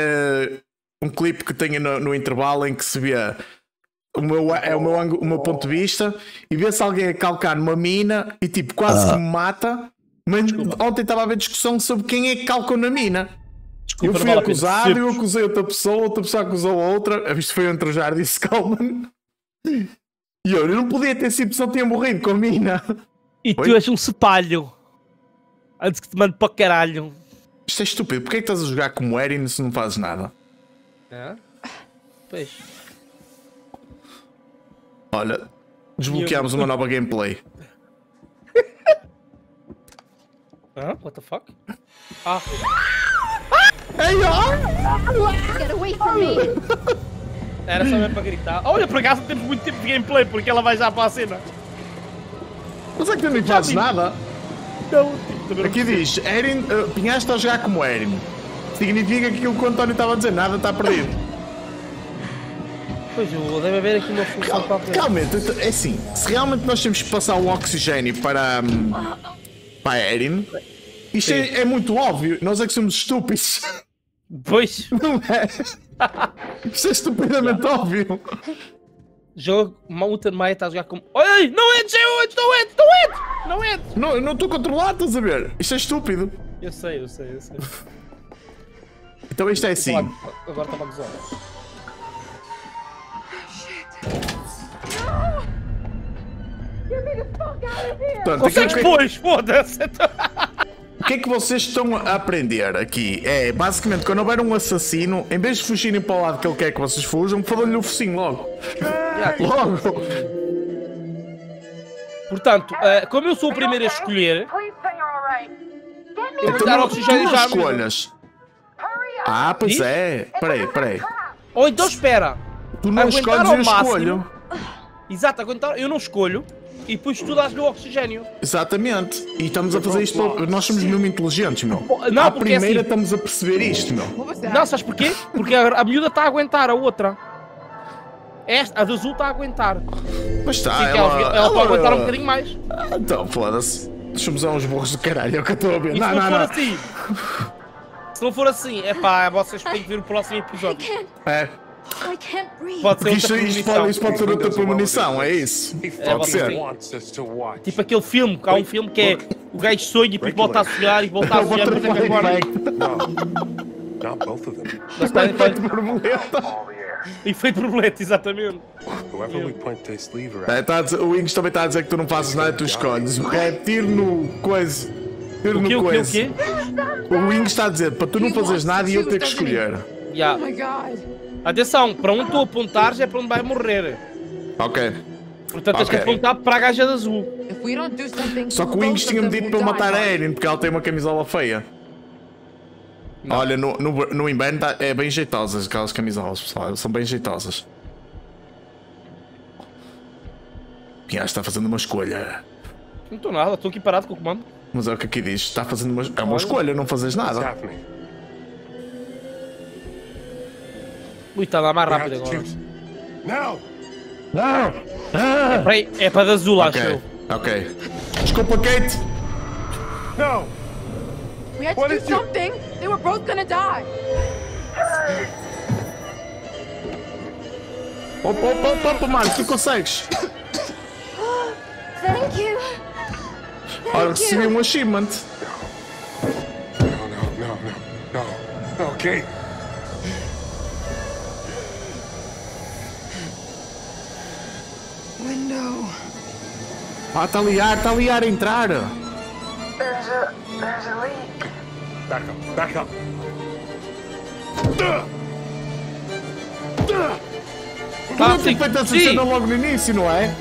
que tenho no intervalo em que se vê o meu ponto de vista e vê-se alguém a calcar numa mina e tipo quase que me mata. Mas ontem estava a haver discussão sobre quem é que calcou na mina. Desculpa, eu fui acusado, eu acusei outra pessoa acusou outra. Isto foi entre o Jardim e Skullman. E eu não podia ter sido pessoa que tinha morrido com a mina. E tu és um sepalho. Antes que te mande para o caralho. Isto é estúpido. Porquê é que estás a jogar como Erin se não fazes nada? Pois. Olha, desbloqueámos uma nova gameplay. What the fuck? Get away from me! Era só mesmo para gritar. Olha, por acaso temos muito tempo de gameplay, porque ela vai já para a cena. Mas é que tu não fazes nada. Não, aqui diz, Erin, Pinhas está a jogar como Erin. Significa que aquilo que o António estava a dizer, nada está perdido. Pois, deve haver aqui uma função para a realmente, é assim, se realmente nós temos que passar o oxigênio para a Erin, Isto é muito óbvio. Nós é que somos estúpidos. Pois. Não é? Isto é estupidamente óbvio. Jogo Mountain Maia está a jogar como... Oi, não entres, não entres. Não, eu não estou controlado, estás a ver? Isto é estúpido. Eu sei. Então isto é assim. Agora estava a gozar. Consegues depois, foda-se. O que é que vocês estão a aprender aqui? É, basicamente, quando houver um assassino, em vez de fugirem para o lado que ele quer que vocês fujam, fodam-lhe o focinho logo. Logo. Portanto, como eu sou o primeiro a escolher, eu vou então dar oxigênio já. Escolhas. Ah, pois é. Peraí. Ou então espera. Tu não escolhes, eu escolho. Exato, aguentar, eu não escolho. E depois tu dás-lhe o oxigênio. Exatamente. E estamos a fazer isto. Nós somos mesmo inteligentes, meu. Não, à primeira assim, estamos a perceber isto, meu. Não, sabes porquê? Porque a miúda está a aguentar a outra. A de azul está a aguentar. Mas está, sim, ela pode aguentar um bocadinho mais. Então, foda-se. Somos uns burros do caralho, é o que eu estou a ver. E se não for assim? Se não for assim, é pá, vocês têm que ver o próximo episódio. É. Pode ser isto pode ser outra premonição, é isso? Pode ser. Tipo aquele filme, há um filme que é o gajo sonha e depois volta a sonhar e volta a sonhar. Mas está efeito borboleta. Efeito borboleta, exatamente. O Wings também está a dizer que tu não fazes nada, tu escolhes. O é tiro no coisa. Tiro no coisa. O Wings está a dizer para tu não fazeres nada e eu ter que escolher. Atenção, para onde tu apontares é para onde vai morrer. Ok. Portanto, tens que apontar para a gaja de azul. Só que o Wings tinha-me dito para eu matar a Erin, porque ela tem uma camisola feia. Não. Olha, no inverno é bem jeitosas aquelas camisolas, pessoal. São bem jeitosas. Pinhas está fazendo uma escolha. Não estou nada, estou aqui parado com o comando. Mas é o que aqui diz, está fazendo uma escolha, não fazes nada. Ui, está a dar mais rápido agora. Não! É para de azul, acho eu. Ok. Desculpa, Kate! Não! We had to do something! They were both gonna die! Opa, mano, tu consegues! Thank you! Olha, recebi um achievement! No, Kate! Window. Ah, está a liar a entrar! There's a leak. Back up! Não tem feito essa cena logo no início, não é?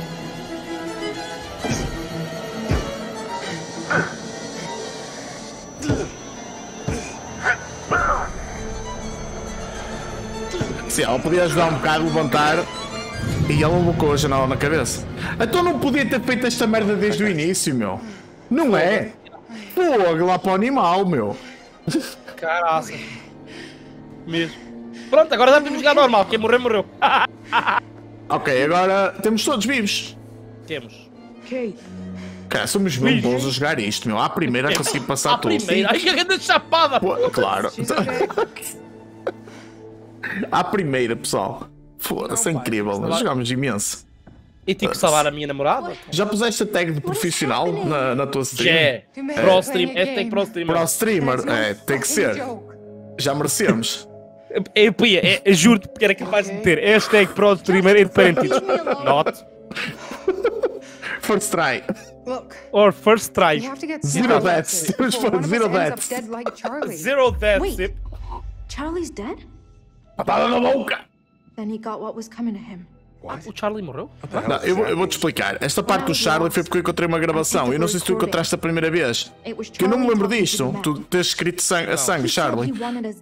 Sim, ela podia ajudar um bocado a levantar e ela colocou a janela na cabeça. Então não podia ter feito esta merda desde o início, meu. Não é? Pô, lá para o animal, meu. Caraca. Mesmo. Pronto, agora já podemos jogar normal. Quem morreu, morreu. Ok, agora temos todos vivos. Temos. Kate. Cara, somos mesmo bons a jogar isto, meu. À primeira consegui passar tudo. À primeira? Ai, que grande chapada! Pô, claro. À primeira, pessoal. Foda-se, é incrível. Nós jogámos imenso. E tive que salvar a minha namorada. Já puseste a tag de profissional na tua stream? É. Pro stream. Esta tem pro streamer. Pro streamer, tem que ser. Já merecemos. Juro-te porque era capaz de ter hashtag pro streamer em parênteses. Not. First try. Or first try. Zero deaths. Temos zero deaths. Zero deaths. Charlie's dead? Patada na boca! Then he got what was coming to him. O Charlie morreu? Não, eu vou-te explicar. Esta parte do Charlie foi porque eu encontrei uma gravação. Eu não sei se tu encontraste a primeira vez. Que eu não me lembro disto. Tu tens escrito a sangue, Charlie.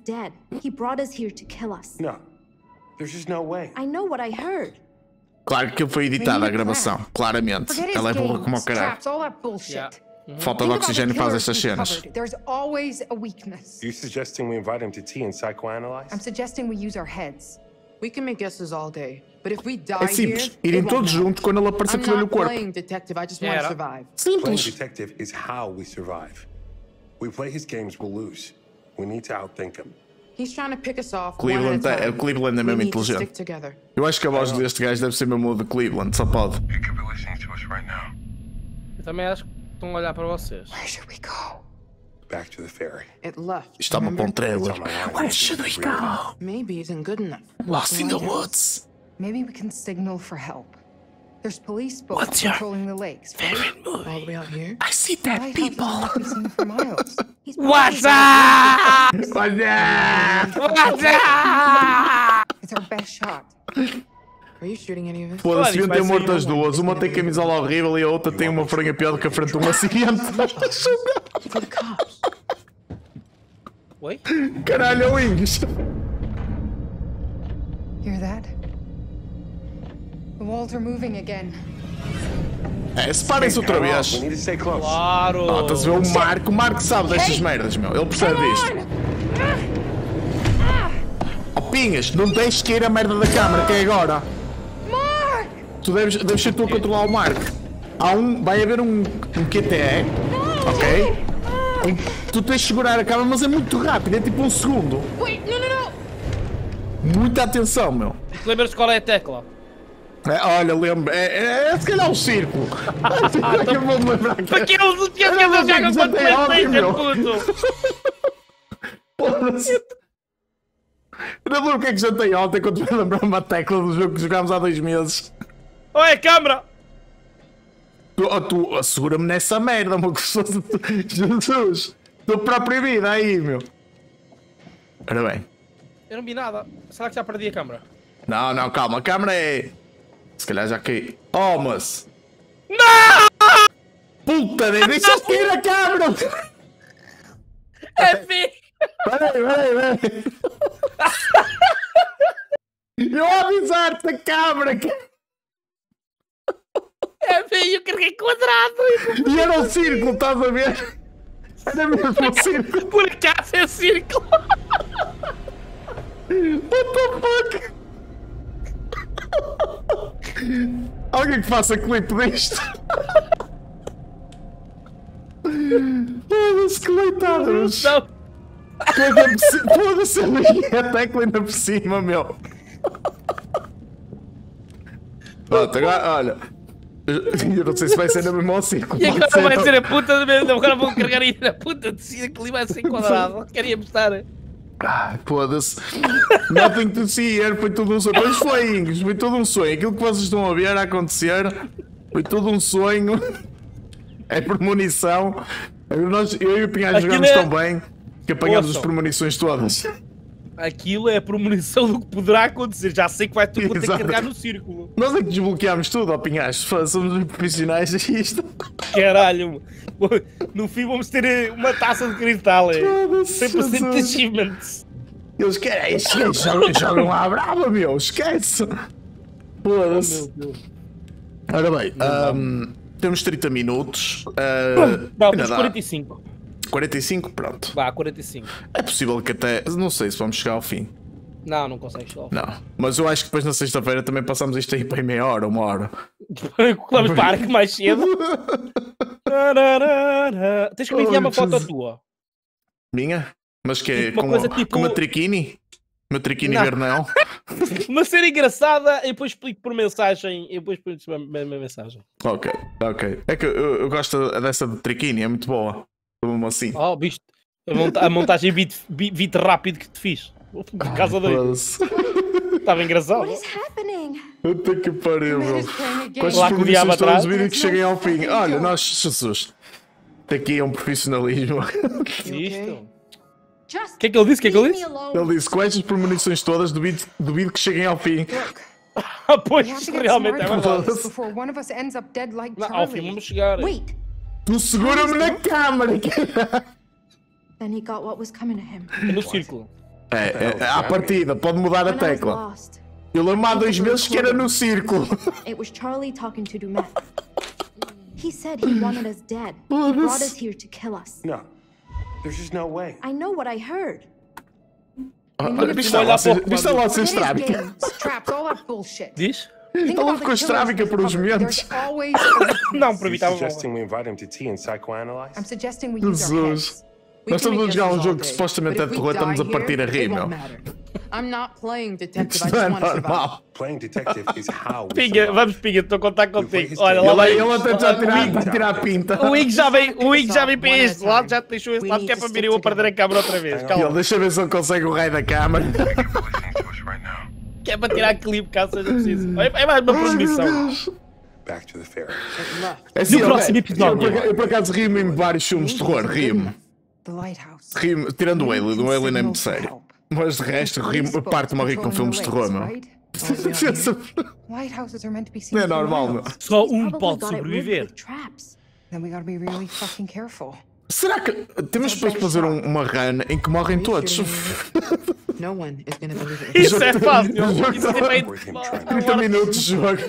No. There's just no way. I know what I heard. Claro que foi editada a gravação. Claramente. Ela é burra como o caralho. Falta de oxigênio faz estas cenas. There's always a weakness. You suggesting we invite him to tea and psychoanalyze? I'm suggesting we use our heads. We can make guesses all day, but if we die É simples. Irem todos juntos quando ele aparecer que lhe o corpo. detective, I just want to survive. Simples. Detective is how we survive. We play his games, we'll lose. We need to outthink him. He's trying to pick us off. Cleveland é mesmo inteligente. Eu acho que a voz deste gajo deve ser mesmo o de Cleveland, só pode. He could be listening to us right now. Eu também acho que estão a olhar para vocês. Where should we go? Back to the ferry. It left. Estava para um trailer. Where should we go? Maybe it isn't good enough. Lost in the woods. Maybe we can signal for help. There's police boats patrolling the lakes. Favorite movie? All the way out here? I see dead people. For miles. What's up? What's up? What's up? It's our best shot. Are you shooting any of us? Foda-se, deviam ter morto as duas. Uma tem camisola horrível e a outra tem uma franha pior do que a frente de um acidente. For the cops. Oi? Caralho, é o Ings. Hear that? The walls are moving again. Separem-se outra vez. Claro. Oh, estás a ver o Marco sabe destas merdas, meu. Ele percebe disto. Oh, Pinhas, não deixes cair a merda da câmara, que é agora. Tu deves ser tu a controlar o Marco. Vai haver um QTE, ok? Tu tens de segurar a câmera, mas é muito rápido, é tipo um segundo. Wait, no. Muita atenção, meu. Lembras-te qual é a tecla? Olha, lembro. Se calhar o círculo. Eu vou-me lembrar que porque eu tinha que jogar quando PlayStation, puto. Foda-se. Eu não lembro o que é que jantei ontem quando me lembrar uma tecla do jogo que jogámos há 2 meses. Oi, câmera! Tu assegura-me nessa merda, meu. Jesus! Tua própria vida aí, meu. Ora bem. Eu não vi nada. Será que já perdi a câmera? Não, calma. A câmera é... Se calhar já caí. Oh, mas... Não! Puta, deixa-te cair a câmera! É feio! Peraí. Eu a avisar-te a câmera! É feio, eu carreguei quadrado! E era um círculo, estás a ver? Era mesmo um círculo! Por acaso é círculo! What the fuck? Alguém que faça clipe disto? Foda-se, que leitados! Foda-se, eu liguei a tecla ainda por cima, meu! Pronto, agora, olha. Eu não sei se vai ser na mesma ao círculo. E agora vai ser a puta de mesmo. Agora vou carregar aí na puta de círculo e vai ser quadrado. Queríamos estar. Foda-se. Nothing to see here, foi tudo um sonho. Pois foi, Ingrid, foi tudo um sonho. Aquilo que vocês estão a ver a acontecer foi tudo um sonho. É premonição. Eu e o Pinhais jogamos tão bem que apanhamos as premonições todas. Aquilo é a premonição do que poderá acontecer. Já sei que vai tudo ter que carregar no círculo. Nós é que desbloqueámos tudo, ó Pinhais. Somos profissionais disto. Caralho. No fim vamos ter uma taça de cristal. 100% de achievements. Eles querem, jogam lá à brava, meu. Esquece. Foda-se. Ora bem, temos 30 minutos. Não, temos 45. 45? Pronto. Vá, 45. É possível que até... Não sei se vamos chegar ao fim. Não consegues chegar ao fim. Não. Mas eu acho que depois na sexta-feira também passamos isto aí para meia hora, 1 hora. Vamos parque mais cedo. Tens que me enviar uma foto tua. Minha? Mas que é tipo, com uma triquini? Uma triquini vernão? Uma cena engraçada e depois explico por mensagem. E depois explico uma mensagem. Ok. É que eu gosto dessa de triquini, é muito boa. Como assim? Oh, viste? A montagem beat rápido que te fiz. Por causa daí. Estava engraçado. Puta que pariu, meu. Quais promissões todos os vídeos que cheguem ao fim? Olha, nós, Jesus. Daqui é um profissionalismo. Isto. O que é que ele disse? Ele disse: quais as premonições todas do vídeo que cheguem ao fim? Pois, realmente é verdade. Ao fim vamos chegar. Tu segura-me na câmara! Then he got what was coming to him. É no círculo. À partida, pode mudar a tecla. Eu lembro há 2 meses que era no círculo. It was Charlie talking to Dumet. He said he wanted us dead. He brought us here to kill us. No, there's just no way. I know what I heard. Viste lá se estrábica. Diz? Ela ficou estrábica por uns momentos. Não, para mim estava suggesting we invite him to tea and psychoanalyze? I'm suggesting we use our heads. Nós estamos a jogar um jogo que supostamente é de terror, estamos a partir a rir, meu. I'm not playing detective. Isto não é normal. Playing detective is how. Pinga, vamos, Pinga, estou a contar contigo. Olha, lá vai. Ele até já tirar a pinta. O Ig já vem para este lado, já te deixou este lado, que é para vir eu a perder a câmera outra vez. Calma. Ele deixa ver se ele consegue o raio da câmera. Que é para tirar clipe, caso seja preciso. É mais uma transmissão. Back to the fair. É assim, no próximo episódio. Eu por acaso rio-me em vários filmes de terror, rio-me. Tirando o Alien é muito sério. Mas de resto, parte-me a rir com filmes de terror, meu. Não é normal, meu. Só um pode sobreviver. Será que temos depois de fazer uma run em que morrem todos? Isso é fácil. Isso é bem 30 minutos de jogo.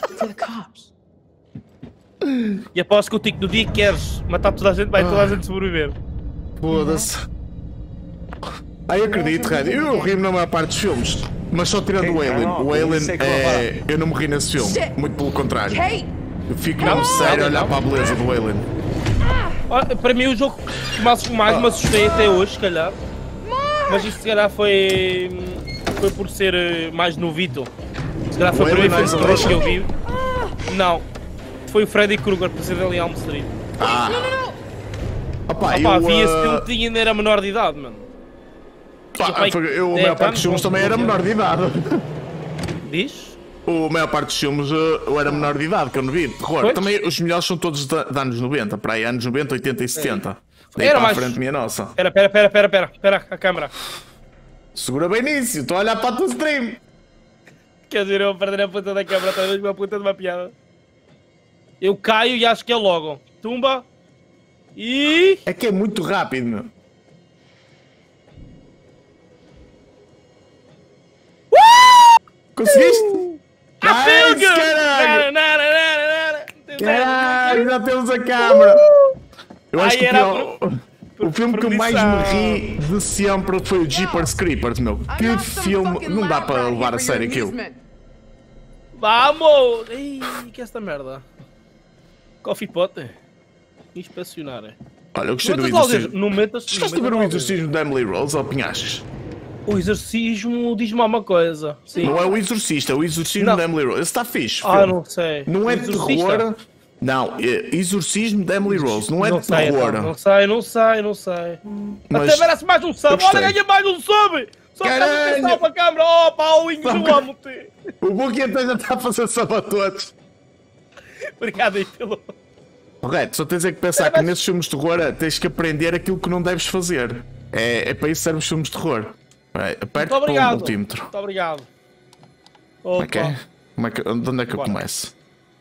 E aposto que o tico do dia que queres matar toda a gente, vai toda a gente sobreviver. Foda-se. Eu acredito, Red. Eu rio na maior parte dos filmes. Mas só tirando o Alien. O Alien é... Eu não me ri nesse filme. Muito pelo contrário. Eu fico mesmo sério a olhar para a beleza do Alien. Para mim o jogo que mais me assustei até hoje, se calhar. Mas isto se calhar foi por ser mais novito. Se calhar foi o primeiro filme de terror que eu vi. Não. Foi o Freddy Krueger, por ser ali em Elm Street. Opa, vi esse filme que ainda era menor de idade, mano. Eu, a maior parte dos filmes também era menor de idade. Diz? A maior parte dos filmes eu era menor de idade, que eu não vi. Terror. Também os melhores são todos de anos 90, para aí, anos 90, 80 e 70. Daí era para mais... a frente, minha nossa. Espera, a câmera. Segura bem nisso, estou a olhar para o teu stream. Quer dizer, eu vou perder a ponta da câmera, talvez uma puta de uma piada. Eu caio e acho que é logo. Tumba. E... É que é muito rápido, meu. Conseguiste? Caralho, já temos a câmera. Eu acho que o filme que mais me ri de sempre foi o Jeepers Creepers, meu. Que filme, não dá para levar a sério aquilo. Vamos! Ih, que é esta merda? Coffee pot? Inspecionar. Olha, eu gostei do exorcismo. Gostaste de ver o exorcismo de Emily Rose ou Pinhachos? O exorcismo diz-me uma coisa. Sim. Não é o exorcista, é o exorcismo de Emily Rose. Esse está fixe. Não sei. Não é de terror. Não, é exorcismo de Emily Rose. Não é de terror. Não sei. Até merece mais um sub. Olha, ganha mais um sub. Só que atenção para a câmera. Opa, o Ingo, eu amo-te. O Buki até já está a fazer sub a todos. Obrigado aí pelo... Correto, só tens é que pensar que nesses filmes de terror tens que aprender aquilo que não deves fazer. É para isso que servem os filmes de terror. Aperta para o multímetro. Muito obrigado. Como é que é? De onde é que eu começo?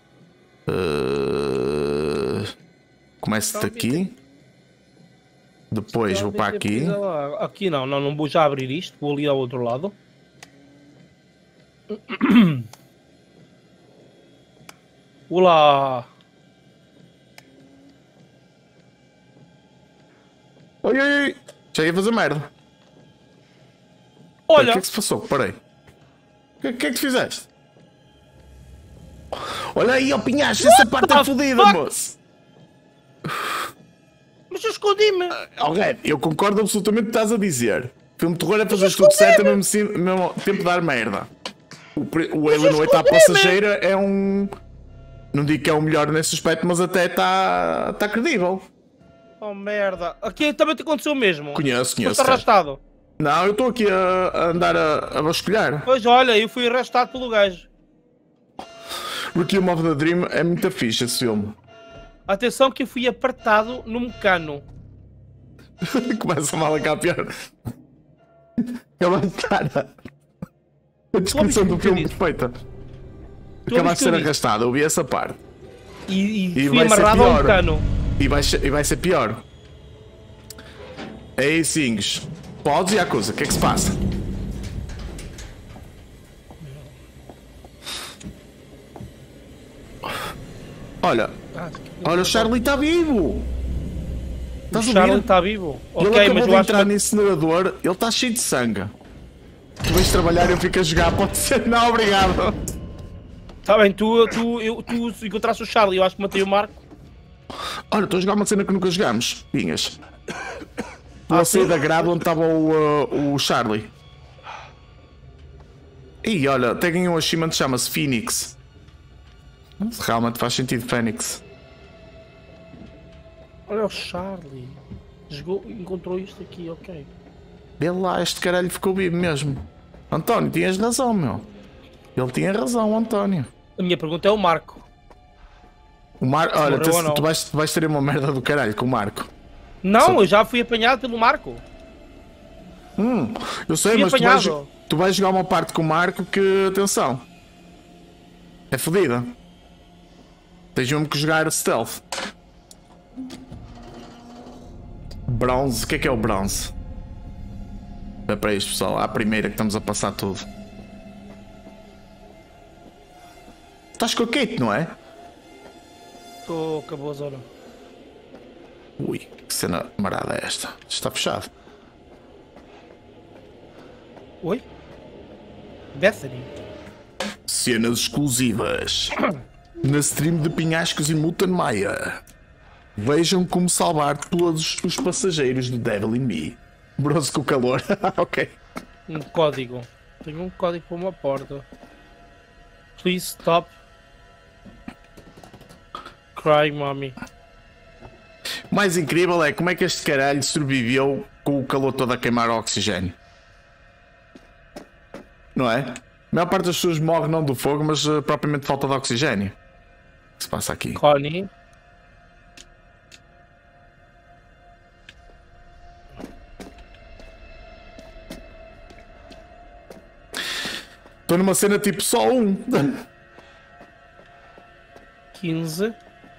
Começo daqui. Depois vou para aqui. Aqui não vou já abrir isto. Vou ali ao outro lado. Olá. Oi. Já ia fazer merda. Olha. O que é que se passou? Parei. O que é que tu fizeste? Olha aí, ó Pinhacho, essa parte é fodida, moço. Mas eu escondi-me. Ok, eu concordo absolutamente com o que estás a dizer. Filme de terror é fazer tudo certo ao mesmo tempo de dar merda. O Alien, o Oitavo Passageiro, é um... Não digo que é o melhor nesse aspecto, mas até está credível. Oh merda. Aqui também te aconteceu mesmo. Conheço. Foste arrastado. Não, eu estou aqui a andar a vasculhar. Pois olha, eu fui arrastado pelo gajo. Requiem of the Dream é muito fixe esse filme. Atenção que eu fui apertado num cano. Começa mal a cá pior. Cara. A descrição do filme perfeita. Acabaste de ser arrastado, eu vi essa parte. E fui amarrado a um cano. E vai ser pior. Ei, Sings. Podes e a coisa, o que é que se passa? Olha, o Charlie está vivo! O Charlie está vivo? Ele acabou de entrar nesse incinerador, ele está cheio de sangue. Tu vais trabalhar e eu fico a jogar, pode ser? Não, obrigado. Está bem, tu encontraste o Charlie, eu acho que matei o Marco. Olha, estou a jogar uma cena que nunca jogámos, Pinhas. Pela saída da grade onde estava o Charlie. E olha, tem um achievement que chama-se Phoenix. Realmente faz sentido, Phoenix. Olha o Charlie. Encontrou isto aqui, ok. Vê lá, este caralho ficou vivo mesmo. António, tinhas razão, meu. Ele tinha razão, António. A minha pergunta é o Marco. O Marco, olha, tu vais ter uma merda do caralho com o Marco. Não, eu já fui apanhado pelo Marco. Eu sei, mas tu vais jogar uma parte com o Marco que, atenção, é fodida. Tens mesmo que jogar stealth. Bronze, o que é o bronze? É para isto, pessoal, à primeira que estamos a passar tudo. Estás com a Kate, não é? Estou, acabou a zona. Ui, que cena marada é esta? Está fechado. Oi? Bethany. Cenas exclusivas. Na stream de Pinhascos e Mutan Maia. Vejam como salvar todos os passageiros do Devil in Me. Bronze com calor. Ok. Um código. Tenho um código para uma porta. Please stop. Cry, mommy. O mais incrível é como é que este caralho sobreviveu com o calor todo a queimar o oxigênio. Não é? A maior parte das pessoas morre não do fogo, mas propriamente falta de oxigênio. O que se passa aqui? Connie. Estou numa cena tipo só um. 15.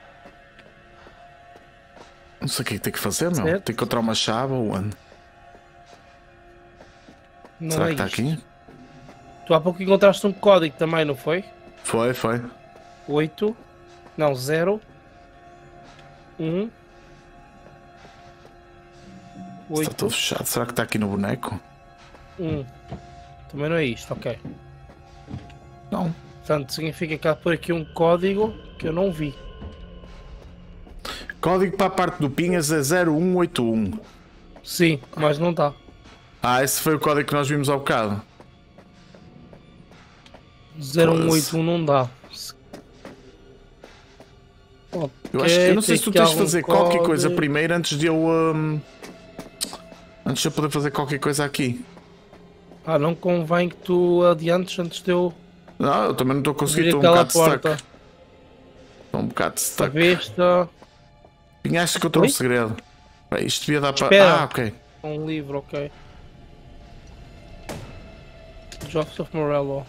Não sei o que é que tem que fazer, meu. Tem que encontrar uma chave ou onde? Será que está aqui? Tu há pouco encontraste um código também, não foi? Foi. 8. Não, 0. 1. 8. Está tudo fechado. Será que está aqui no boneco? 1. Também não é isto, ok. Não. Portanto, significa que há por aqui um código que eu não vi. Código para a parte do Pinhas é 0181. Sim, mas não está. Ah, esse foi o código que nós vimos há bocado. 0181 não dá. Okay, eu não sei se tu tens de fazer qualquer coisa primeiro antes de eu... antes de eu poder fazer qualquer coisa aqui. Ah, não convém que tu adiantes antes de eu... Não, eu também não estou conseguindo, estou um bocado stuck. Estou um bocado stuck. Vista... Pinhaste que eu estou um segredo. Bem, isto devia dar para... Espera. Ah, ok. Um livro, ok. Joseph Morello.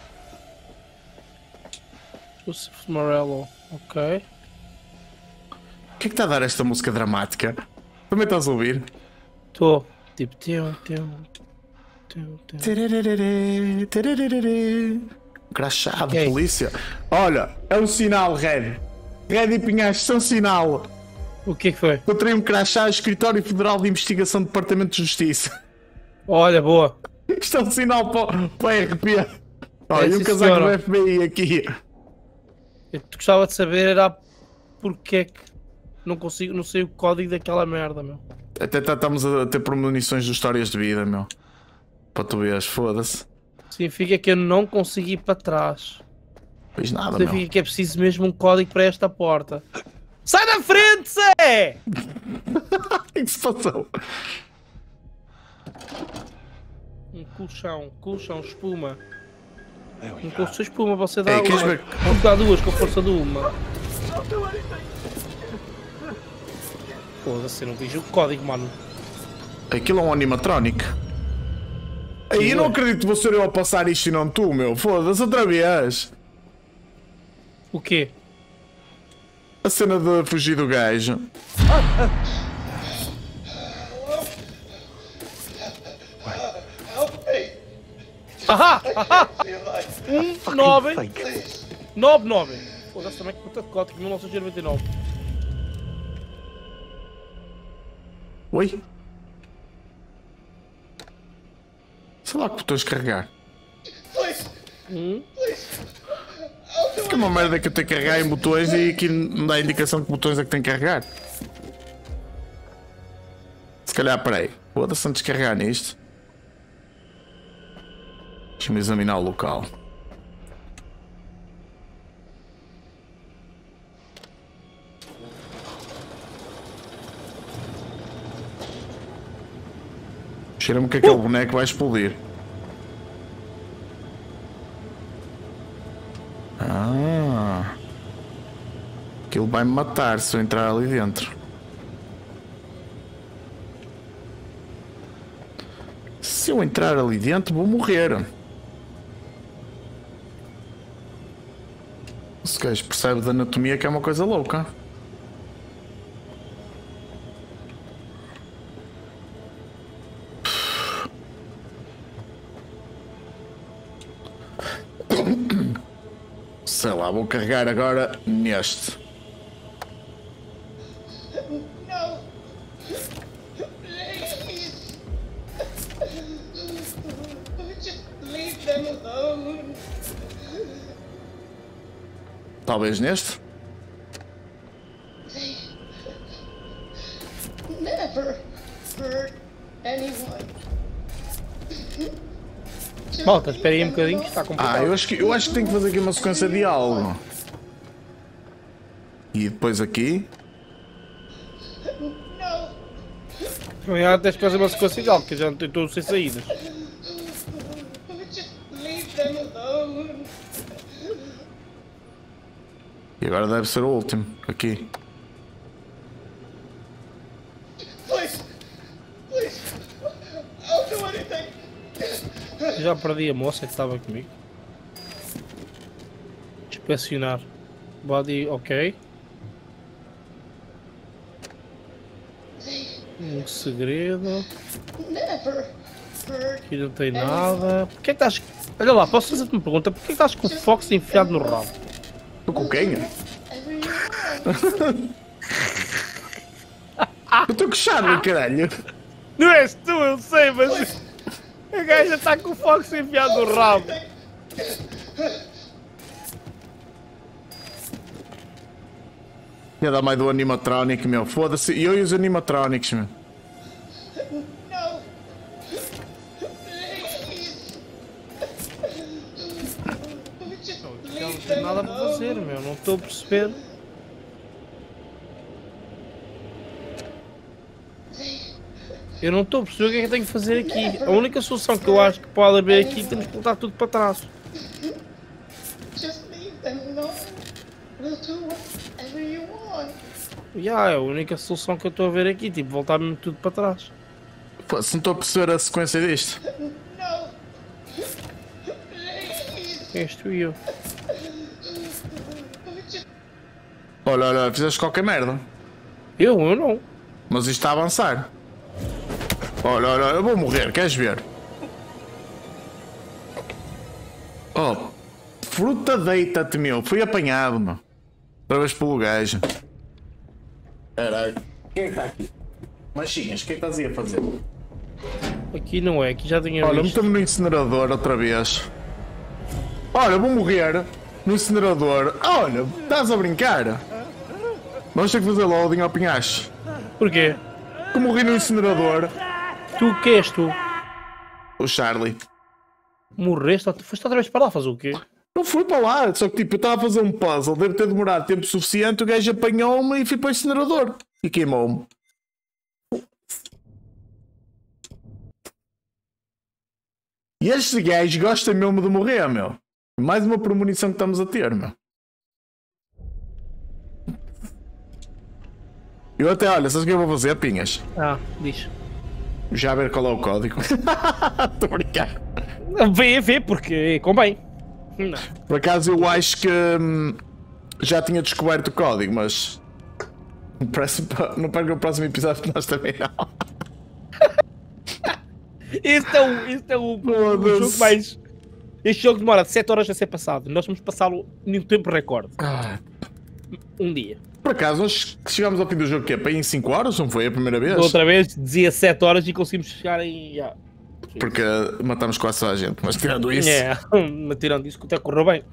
Joseph Morello, ok. O que é que está a dar esta música dramática? Também estás a ouvir? Estou. Tipo... Crachado, okay. Polícia. Olha, é um sinal, Red. Red e Pinhaste são sinal. O que é que foi? Encontrei um crachá, Escritório Federal de Investigação do Departamento de Justiça. Olha, boa. Isto é um sinal para a RP. Olha, e um casaco do FBI aqui. Eu gostava de saber era porque é que não consigo, não sei o código daquela merda, meu. Até estamos a ter premonições de histórias de vida, meu. Para tu veres, foda-se. Significa que eu não consegui ir para trás. Pois nada, significa meu. Que é preciso mesmo um código para esta porta. Sai da frente, Zé! O que é que se passou? Um colchão, espuma. Um colchão, espuma, você dá uma. Ver? Vamos dar duas com a força de uma. Foda-se, eu não vejo o código, mano. Aquilo é um animatronic. Aí eu não acredito que vou ser eu a passar isto e não tu, meu. Foda-se outra vez. O quê? A cena de fugir do gajo. Ahá! 99. Foda-se também que puta de código, 1999. Oi? Sei lá que botões carregar. Que é uma merda que eu tenho que carregar em botões e aqui não dá indicação que botões é que tenho que carregar. Se calhar, peraí. Foda-se antes de carregar nisto. Deixa-me examinar o local. Cheira-me que aquele boneco vai explodir. Aquilo vai-me matar se eu entrar ali dentro. Se eu entrar ali dentro, vou morrer. Esse gajo percebe da anatomia que é uma coisa louca. Sei lá, vou carregar agora neste. Talvez neste? Malta, espera aí um bocadinho que está complicado. Eu acho que tenho que fazer aqui uma sequência de algo. E depois aqui. Já tens que fazer uma sequência de algo, que já não estou sem saídas. E agora deve ser o último, aqui. Já perdi a moça que estava comigo. Inspecionar. Body, ok. Um segredo. Aqui não tem nada. Porquê que estás... Olha lá, posso fazer-te uma pergunta? Porquê que estás com o Fox enfiado no rabo? Estou com quem? Eu estou com Charlie, caralho. Não és tu, eu sei, mas... A gaja está com o Fox enfiado no rabo. Ia dar mais do animatronic, meu. Foda-se. E eu e os animatronics, meu. Não tem nada para fazer, meu. Não estou a perceber. Eu não estou a perceber o que é que eu tenho que fazer aqui. A única solução que eu acho que pode haver aqui, temos que voltar tudo para trás. É a única solução que eu estou a ver aqui, tipo, voltar mesmo tudo para trás. Pô, se não estou a perceber a sequência disto. És tu e eu. Olha, fizeste qualquer merda. Eu não. Mas isto está a avançar. Olha, eu vou morrer, queres ver? Oh, fruta deita-te, meu. Fui apanhado, meu. Outra vez pelo gajo. Caralho. Quem é que está aqui? Machinhas, o que é que estás aí a fazer? Aqui não é, aqui já tinha Olha, visto. meto-me no incinerador outra vez. Olha, vou morrer no incinerador. Olha, estás a brincar? Vamos ter que fazer loading ao pinhacho. Porquê? Eu morri no incinerador. Tu o que és tu? O Charlie. Morreste? Foste outra vez para lá fazer o quê? Não fui para lá, só que tipo, eu estava a fazer um puzzle, deve ter demorado tempo suficiente, o gajo apanhou-me e fui para o incinerador. E queimou-me. E este gajo gosta mesmo de morrer, meu. Mais uma premonição que estamos a ter, meu. Eu até, olha, sabes o que eu vou fazer, Pinhas? Diz. Já ver qual é o código. Estou a brincar. Vê, porque convém. Não. Por acaso eu acho que já tinha descoberto o código, mas não perca o próximo episódio que nós também não. Este é o jogo mais... Este jogo demora 7 horas a ser passado. Nós vamos passá-lo em um tempo recorde. Um dia. Por acaso, nós chegámos ao fim do jogo, que é para ir em 5 horas? Não foi a primeira vez? Outra vez dizia 7 horas e conseguimos chegar em... Porque matamos quase só a gente, mas tirando isso... mas tirando isso, até correu bem.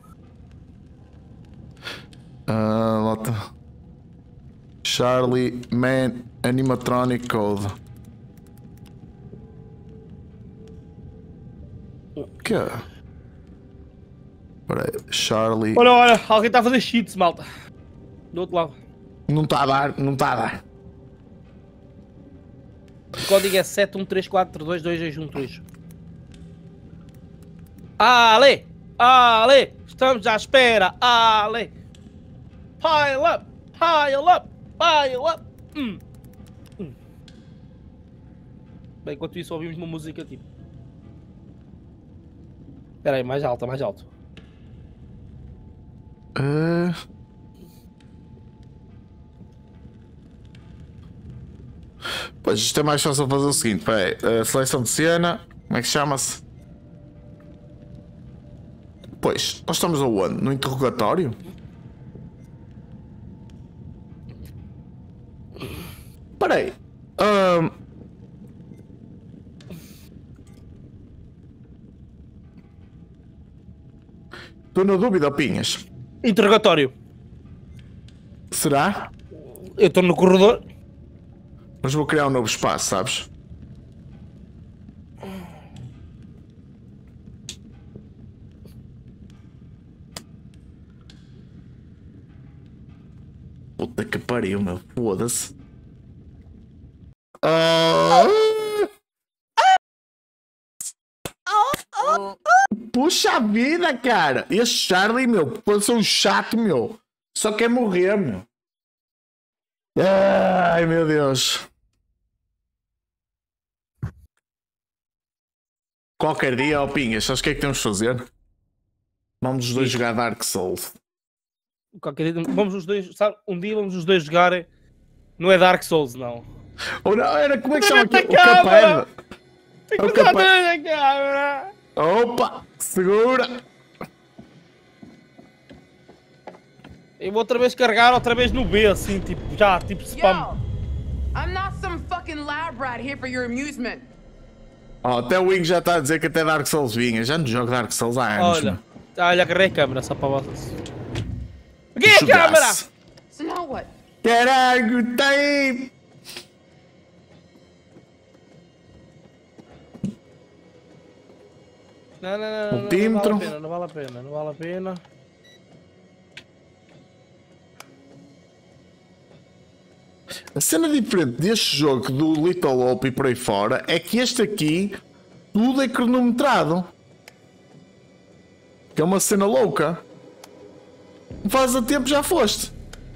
Lota. Charlie Man Animatronic Code. quê? Espera aí, Charlie. Olha, alguém está a fazer cheats, malta. Do outro lado. Não está a dar, não está a dar. O código é 7134222613. Ale! Ale! Estamos à espera! Ale! Pile up! Pile up! Pile up! Bem, enquanto isso ouvimos uma música tipo... Espera aí, mais alta, mais alto. Pois, isto é mais fácil fazer o seguinte, peraí, seleção de cena, como é que chama-se? Pois, nós estamos aonde? No interrogatório? Peraí. Estou na dúvida, Pinhas. Interrogatório. Será? Eu estou no corredor. Mas vou criar um novo espaço, sabes? Puta que pariu, meu. Foda-se. Puxa vida, cara. Esse Charlie, meu, pode ser um chato, meu. Só quer morrer, meu. Ai, meu Deus. Qualquer dia, ó Pinhas, sabes o que é que temos de fazer? Vamos os dois jogar Dark Souls. Qualquer dia, vamos os dois, sabe? Um dia vamos os dois jogar. Não é Dark Souls, não. Ou não, era como é que chama aqui? O Cuphead. Tem que botar na câmera. Opa, segura. Eu vou outra vez carregar, outra vez no B, assim, tipo, já, tipo spam. Yo, I'm not some fucking lab rat here for your amusement. Oh, até o Wing já está a dizer que até Dark Souls vinha. Já não jogo Dark Souls há anos. Olha, agarrei a câmera só para vocês. Aqui é a câmera! So now what? Caralho, tem! Não, Multímetro. não vale a pena, não vale a pena. A cena diferente deste jogo do Little Hope e por aí fora é que este aqui tudo é cronometrado. Que é uma cena louca. Faz a tempo já foste.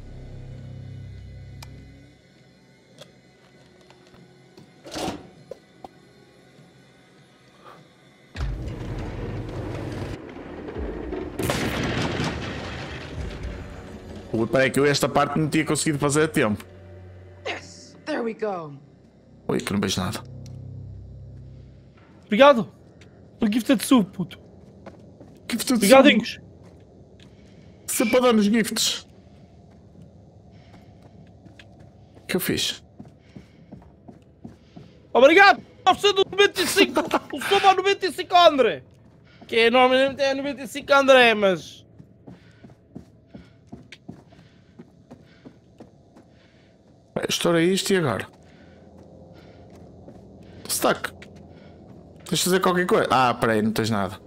Peraí que eu esta parte não tinha conseguido fazer a tempo. Yes, there we go. Oi, que não vejo nada. Obrigado. O gifted sub, puto. Gifted Obrigadinhos. Sempre a dar nos gifts. O que eu fiz? Obrigado. 995. O sub ao 95, André. Que é, normalmente é 95, André, mas... Estoura isto e agora? Stuck. Tens de fazer qualquer coisa. Ah, peraí, não tens nada.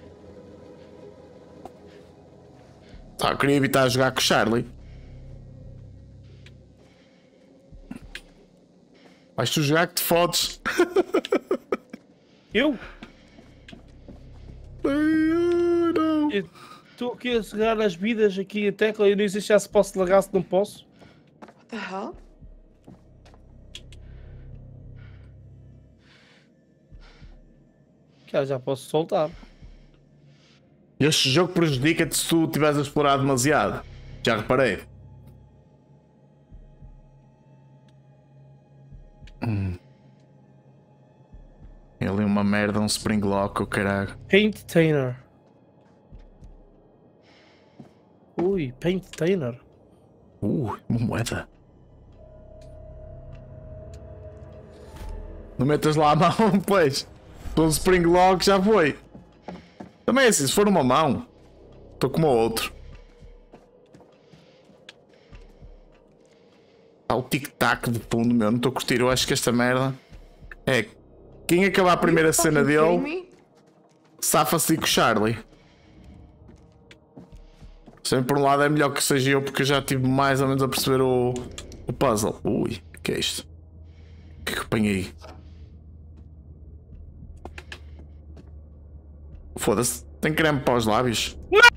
Eu queria evitar jogar com o Charlie. Vais tu jogar que te fodes. Eu? Não. Estou aqui a segurar nas vidas aqui a tecla e eu nem sei se já se posso largar, se não posso. What the hell? Já posso soltar. Este jogo prejudica-te se tu estiveres a explorar demasiado. Já reparei. Ele é uma merda, um spring lock, o caralho. Paint Tainer. Ui, Paint Tainer. Uma moeda. Não metas lá a mão, pois. Um spring lock já foi. Também é assim, se for uma mão, estou como o outro. Há o tic-tac de fundo, meu, não estou a curtir. Eu acho que esta merda é quem acabar a primeira cena dele Safa-se com o Charlie. Sempre por um lado é melhor que seja eu, porque eu já estive mais ou menos a perceber o puzzle. Ui, o que é isto? O que é que eu apanhei? Foda-se, tem creme para os lábios.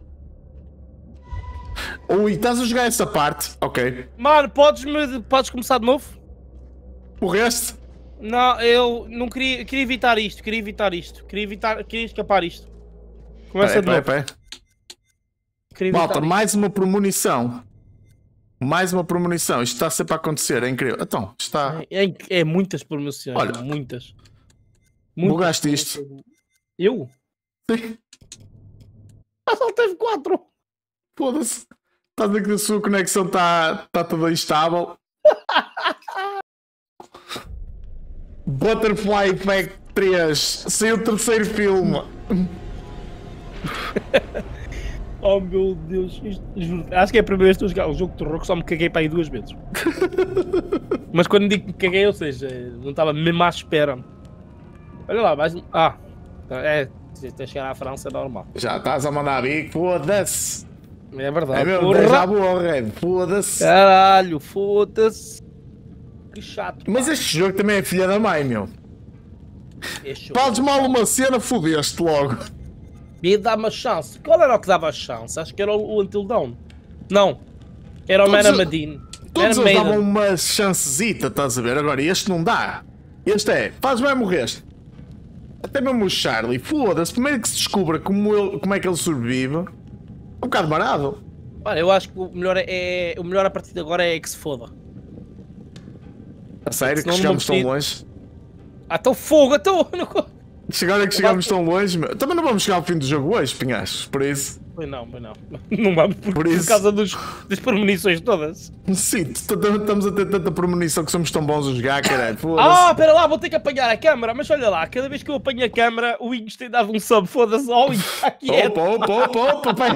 Ui, estás a jogar essa parte? Ok. Mano, podes começar de novo? O resto? Não, eu não queria evitar isto, queria escapar isto. Começa de novo. Malta, mais uma premonição. Mais uma premonição. Isto está sempre a acontecer, é incrível. Então, está... É muitas premonições. Olha, muitas. Bugaste isto. Eu? Sim. Só teve 4. Foda-se. Estás a dizer que a sua conexão está toda instável. Butterfly Effect 3. Saiu o terceiro filme. Oh meu Deus, juro, acho que é a primeira vez que estou a jogar um jogo de terror que só me caguei para aí 2 vezes. Mas quando digo que me caguei, ou seja, não estava mesmo à espera. Olha lá, mais um. Até chegar à França é normal. Já estás a mandar bico, foda-se. É verdade. É mesmo, já vou, Red, foda-se. Caralho, foda-se. Que chato. Mas este jogo também é filha da mãe, meu. Fazes mal uma cena, fodeste logo. E dá uma chance. Qual era o que dava a chance? Acho que era o Until Dawn. Não. Era o Man Madine. Todos eles davam uma chancezita, estás a ver? Agora este não dá. Este é, faz bem morreste. Até mesmo o Charlie, foda-se. Primeiro que se descubra como é que ele sobrevive. É um bocado barato. Olha, eu acho que o melhor a partir de agora é que se foda. A sério que chegamos tão longe? Então fogo, então... Agora que chegamos tão longe, meu. Também não vamos chegar ao fim do jogo hoje, Pinhachos, por isso. Pois não. Não vamos por causa das premonições todas. Sim, estamos a ter tanta premonição que somos tão bons a jogar, caralho. Espera lá, vou ter que apanhar a câmera, mas olha lá, cada vez que eu apanho a câmera, o Inks tem dado um sub, foda-se, o Inks está quieto. Opa, pai.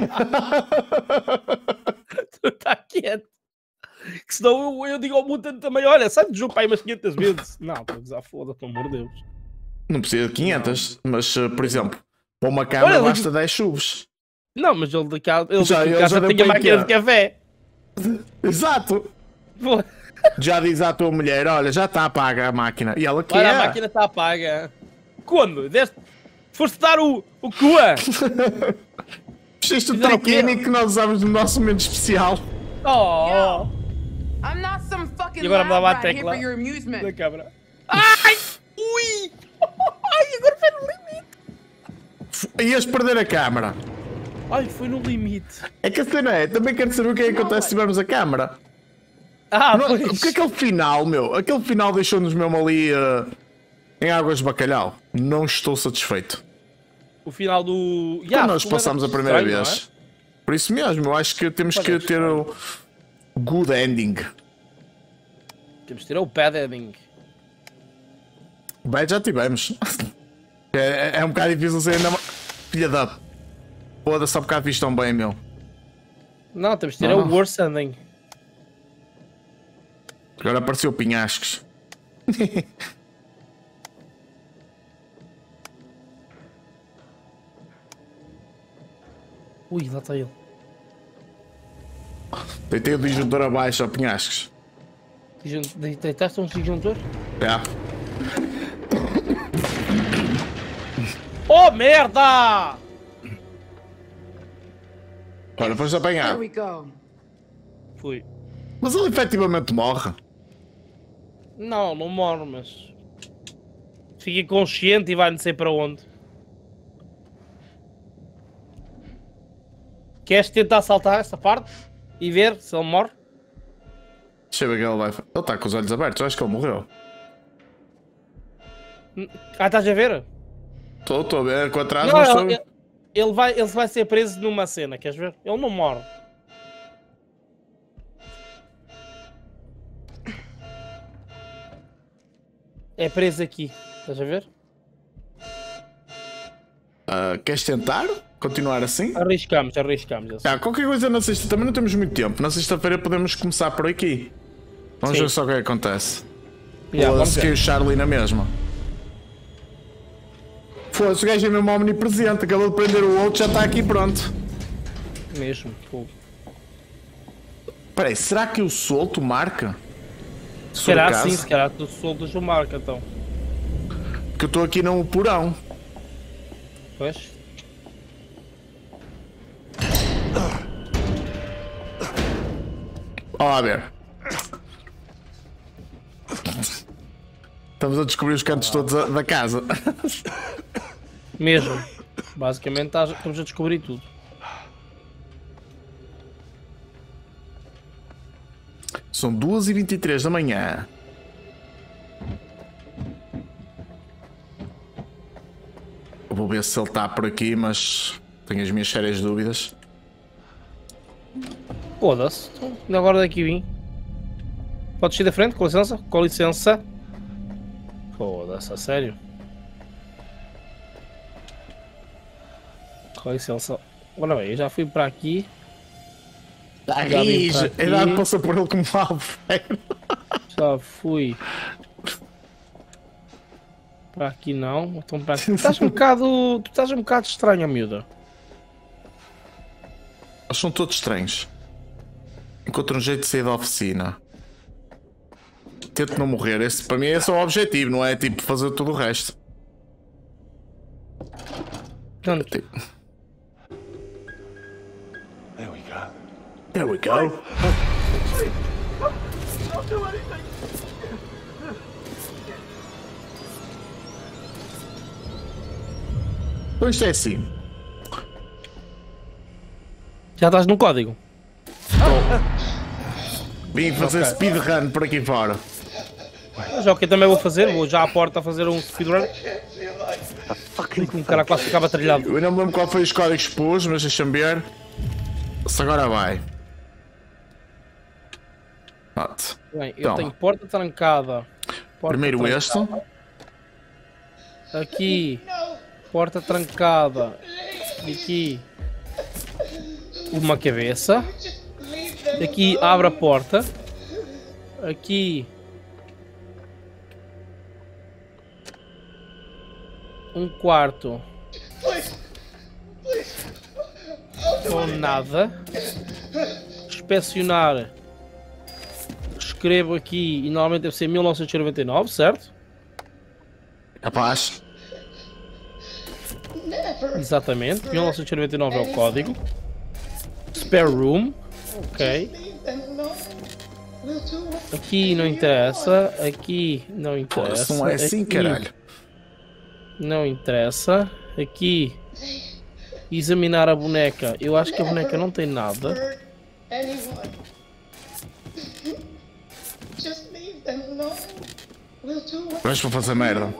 Tu está quieto. Que senão eu digo ao Mutant também, olha, sai do jogo para aí umas 500 vezes. Não, estou a dizer, foda-se, pelo amor de Deus. Não precisa de 500, mas, por exemplo, para uma câmera basta 10 chubos. Não, mas ele de casa tem a máquina de café. Exato. Já diz à tua mulher, olha, já está apaga a máquina. E ela quer. Olha, a máquina está apaga. Quando? Foste dar o cua? Fizeste o triquini que nós usamos no nosso momento especial. Oh! I'm not some fucking e agora me dava a lab rat here tecla for your amusement. da câmera. Ai! Ui! Ai, agora foi no limite. Ias perder a câmera. Ai, foi no limite. É que a cena é, também quero saber o que é que acontece se tivermos a câmera. Porque aquele final, meu, aquele final deixou-nos mesmo ali em águas de bacalhau. Não estou satisfeito. O final do... Quando nós passamos a primeira vez. É? Por isso mesmo, eu acho que temos que ter o good ending. Temos que ter o bad ending. Bem, já tivemos. É um bocado difícil ser ainda mais... Filha da... Foda-se, há bocado visto tão bem, meu. Não, temos que ter o worst ending. Agora apareceu Pinhascos. Ui, lá está ele. Deitei o disjuntor abaixo, ó Pinhascos. Deitaste um disjuntor? É. Oh, merda! Olha, foste apanhar. Fui. Mas ele efetivamente morre. Não morre, mas... Fica inconsciente e vai não sei para onde. Queres tentar saltar essa parte? E ver se ele morre? Deixa eu ver que ele vai... Ele está com os olhos abertos, eu acho que ele morreu. Estás a ver? Estou a ver, com atrás não estou... Ele vai ser preso numa cena, queres ver? Ele não morre. É preso aqui, estás a ver? Queres tentar? Continuar assim? Arriscamos. Qualquer coisa na sexta, também não temos muito tempo. Na sexta-feira podemos começar por aqui. Vamos ver só o que acontece. Ou se quer o Charlie na mesma. Foda-se, o gajo é mesmo omnipresente. Acabou de prender o outro, já está aqui pronto. Mesmo, pô. Peraí, será que o solto marca? Se calhar sim, se calhar tu soltas o marca então. Porque eu estou aqui no porão. Pois. Ó, a ver. Estamos a descobrir os cantos todos da casa. Mesmo. Basicamente estamos a descobrir tudo. São 2h23 da manhã. Vou ver se ele está por aqui, mas tenho as minhas sérias dúvidas. Foda-se. Então, agora daqui vim. Podes ir da frente? Com licença? Com licença. Foda-se, a sério? Com licença. Olha bem, eu já fui para aqui. É dado passa por ele como alfeiro. Já fui. Para aqui não. Então para aqui. Tu estás um bocado estranho, miúda. Eles são todos estranhos. Encontra um jeito de sair da oficina. Tento não morrer. Esse, para mim esse é o objetivo, não é tipo fazer tudo o resto. Canto. There we go. There we go. Então isto é assim. Já estás no código? Vim fazer speedrun por aqui fora. Já o que eu também vou fazer, vou já à porta fazer um speedrun. Um cara quase ficava trilhado. Eu não me lembro qual foi os códigos que pus, mas deixa-me ver. Se agora vai. Bem, eu tenho porta trancada. Primeiro trancada. Este. Aqui. Porta trancada. Aqui. Uma cabeça. Aqui abre a porta. Aqui. Um quarto. Com nada. Inspecionar. Escrevo aqui e normalmente deve ser 1999, certo? Capaz. Exatamente, 1999 é o código. Spare room. Ok. Aqui não interessa. Aqui não interessa. Pô, não é assim, aqui, caralho. não interessa. Aqui. Examinar a boneca. Eu acho que a boneca não tem nada. Vamos para fazer merda.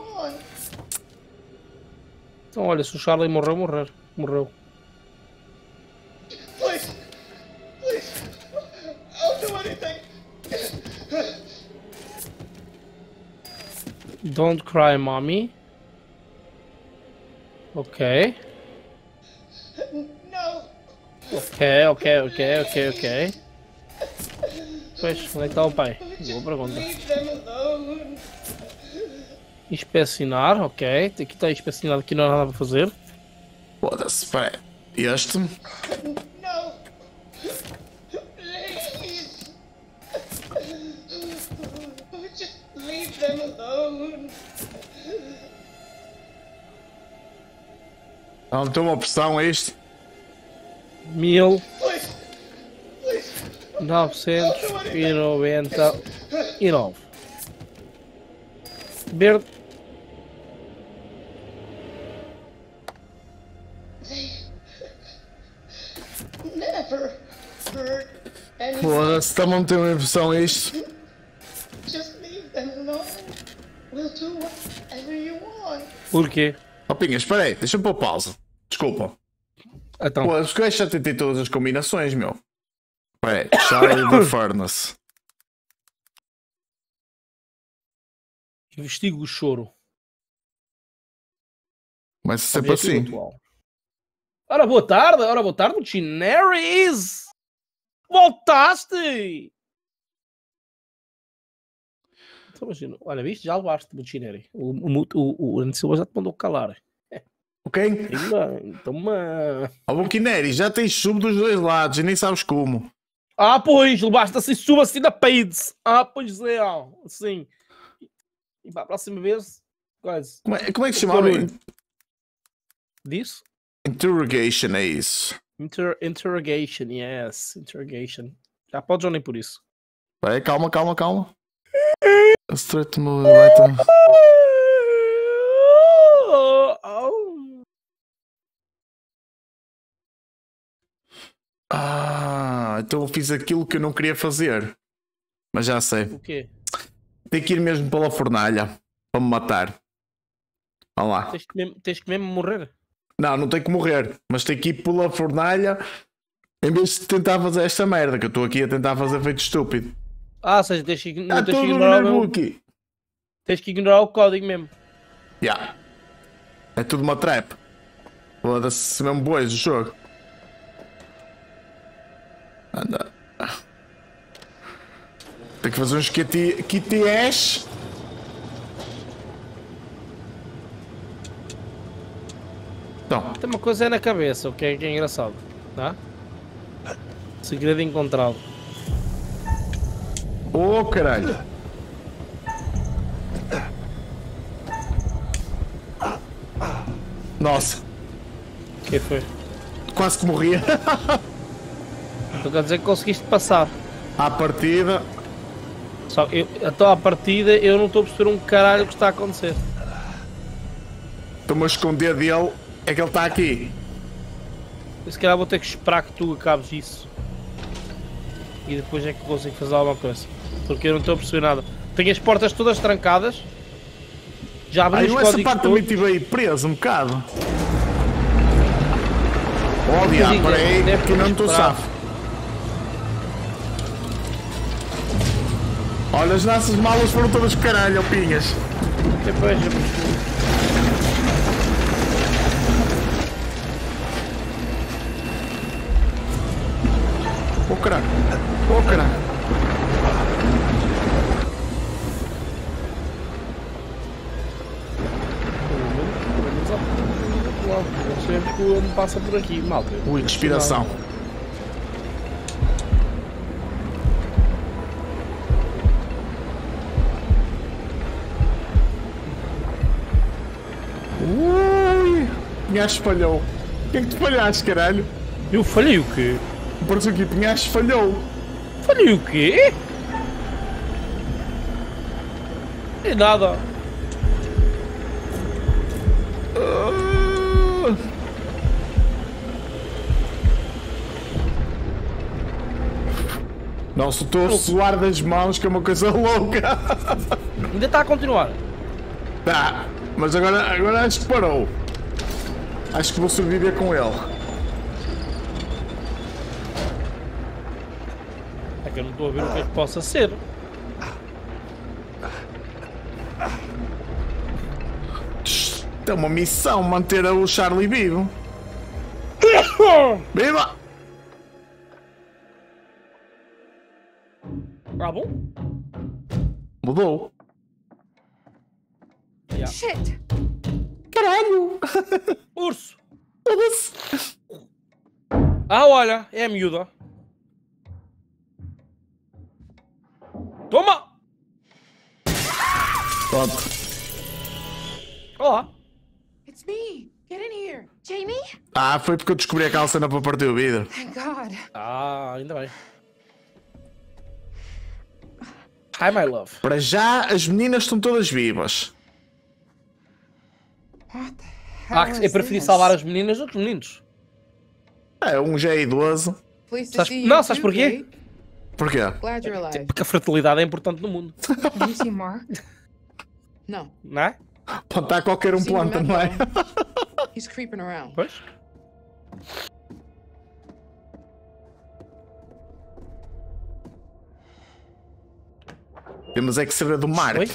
Então olha, se o Charlie morreu. Don't cry, mommy. Ok. Ok. Pois, onde é que está o pai? Boa pergunta. Inspecionar, ok. Aqui está inspecionado, aqui não há nada para fazer. Foda-se, espera. Este. Não tem uma opção a isto? 1999. Verde. Foda-se, está-me a meter uma opção a isto? Por quê? Oh, Pinha, espera aí, deixa-me pôr pausa. Desculpa. Então. Pô, os gajos já tentei todas as combinações, meu. Espera aí, Charlie the Furnace. Investigo o choro. Começa sempre assim. Atual. Ora, boa tarde, Chineris! Voltaste! Então, imagina, olha, viste? Já levaste, Buchineri. O Silva já te mandou calar. Ok? Toma. Ó, Buquineri, já tens sub dos dois lados e nem sabes como. Ah, pois, levaste assim, suba assim na peides. Ah, pois é, sim. E para a próxima vez, quase. Como é que se chamava? Disso? Interrogation, é isso. Interrogation, yes. Interrogation. Já podes ou nem por isso. Vai, calma. Straight move, right. Então eu fiz aquilo que eu não queria fazer. Mas já sei. O quê? Tem que ir mesmo pela fornalha para me matar. Vá lá. Tens que mesmo morrer? Não tem que morrer. Mas tem que ir pela fornalha em vez de tentar fazer esta merda que eu estou aqui a tentar fazer feito estúpido. Ou seja, tens que ignorar tens que ignorar o código mesmo. Yeah. É tudo uma trap. Foda-se mesmo bois o jogo. Anda. Tem que fazer uns QTS. Então. Tem uma coisa na cabeça, o que é engraçado. Tá? Segredo encontrado. Oh, caralho. Nossa. O que foi? Quase que morria. Estou a dizer que conseguiste passar. À partida. Só à partida eu não estou a perceber um caralho o que está a acontecer. Estou-me a esconder dele. É que ele está aqui. Se calhar vou ter que esperar que tu acabes isso. E depois é que consigo fazer alguma coisa. Porque eu não estou a perceber nada. Tenho as portas todas trancadas. Já abri os códigos essa parte também estive aí preso um bocado. Olha, peraí, que não estou safo. Olha, as nossas malas foram todas caralho, pinhas. Depois oh caralho, oh caralho. sempre quando passa por aqui, malta. Ui, inspiração. Ui, Pinhas falhou. O que é que tu falhaste, caralho? Eu falhei o quê? Parece aqui, Pinhas falhou. Falhei o quê? É nada. Nossa, estou a suar das mãos, que é uma coisa louca. Ainda está a continuar. Tá, mas agora acho que parou. Acho que vou sobreviver com ele. É que eu não estou a ver o que é que possa ser. É uma missão manter o Charlie vivo. Viva! Ah, bom? Mudou. Yeah. Shit! Caralho! Urso! Ah, olha, é a miúda. Toma! Pronto. Olá. It's me! Get in here! Jamie? Ah, foi porque eu descobri aquela cena para partir o vidro. Thank God. Ah, ainda bem. Hi, my love. Para já, as meninas estão todas vivas. What the hell is eu preferi salvar as meninas do que os meninos. É, um já é idoso. Não, sabes porquê? Porquê? Glad you're alive. Porque a fertilidade é importante no mundo. Have you seen Mark? No. Não é? Pode estar qualquer um planta, não é? He's creeping around. Pois. Temos é que saber do Mark. Oi?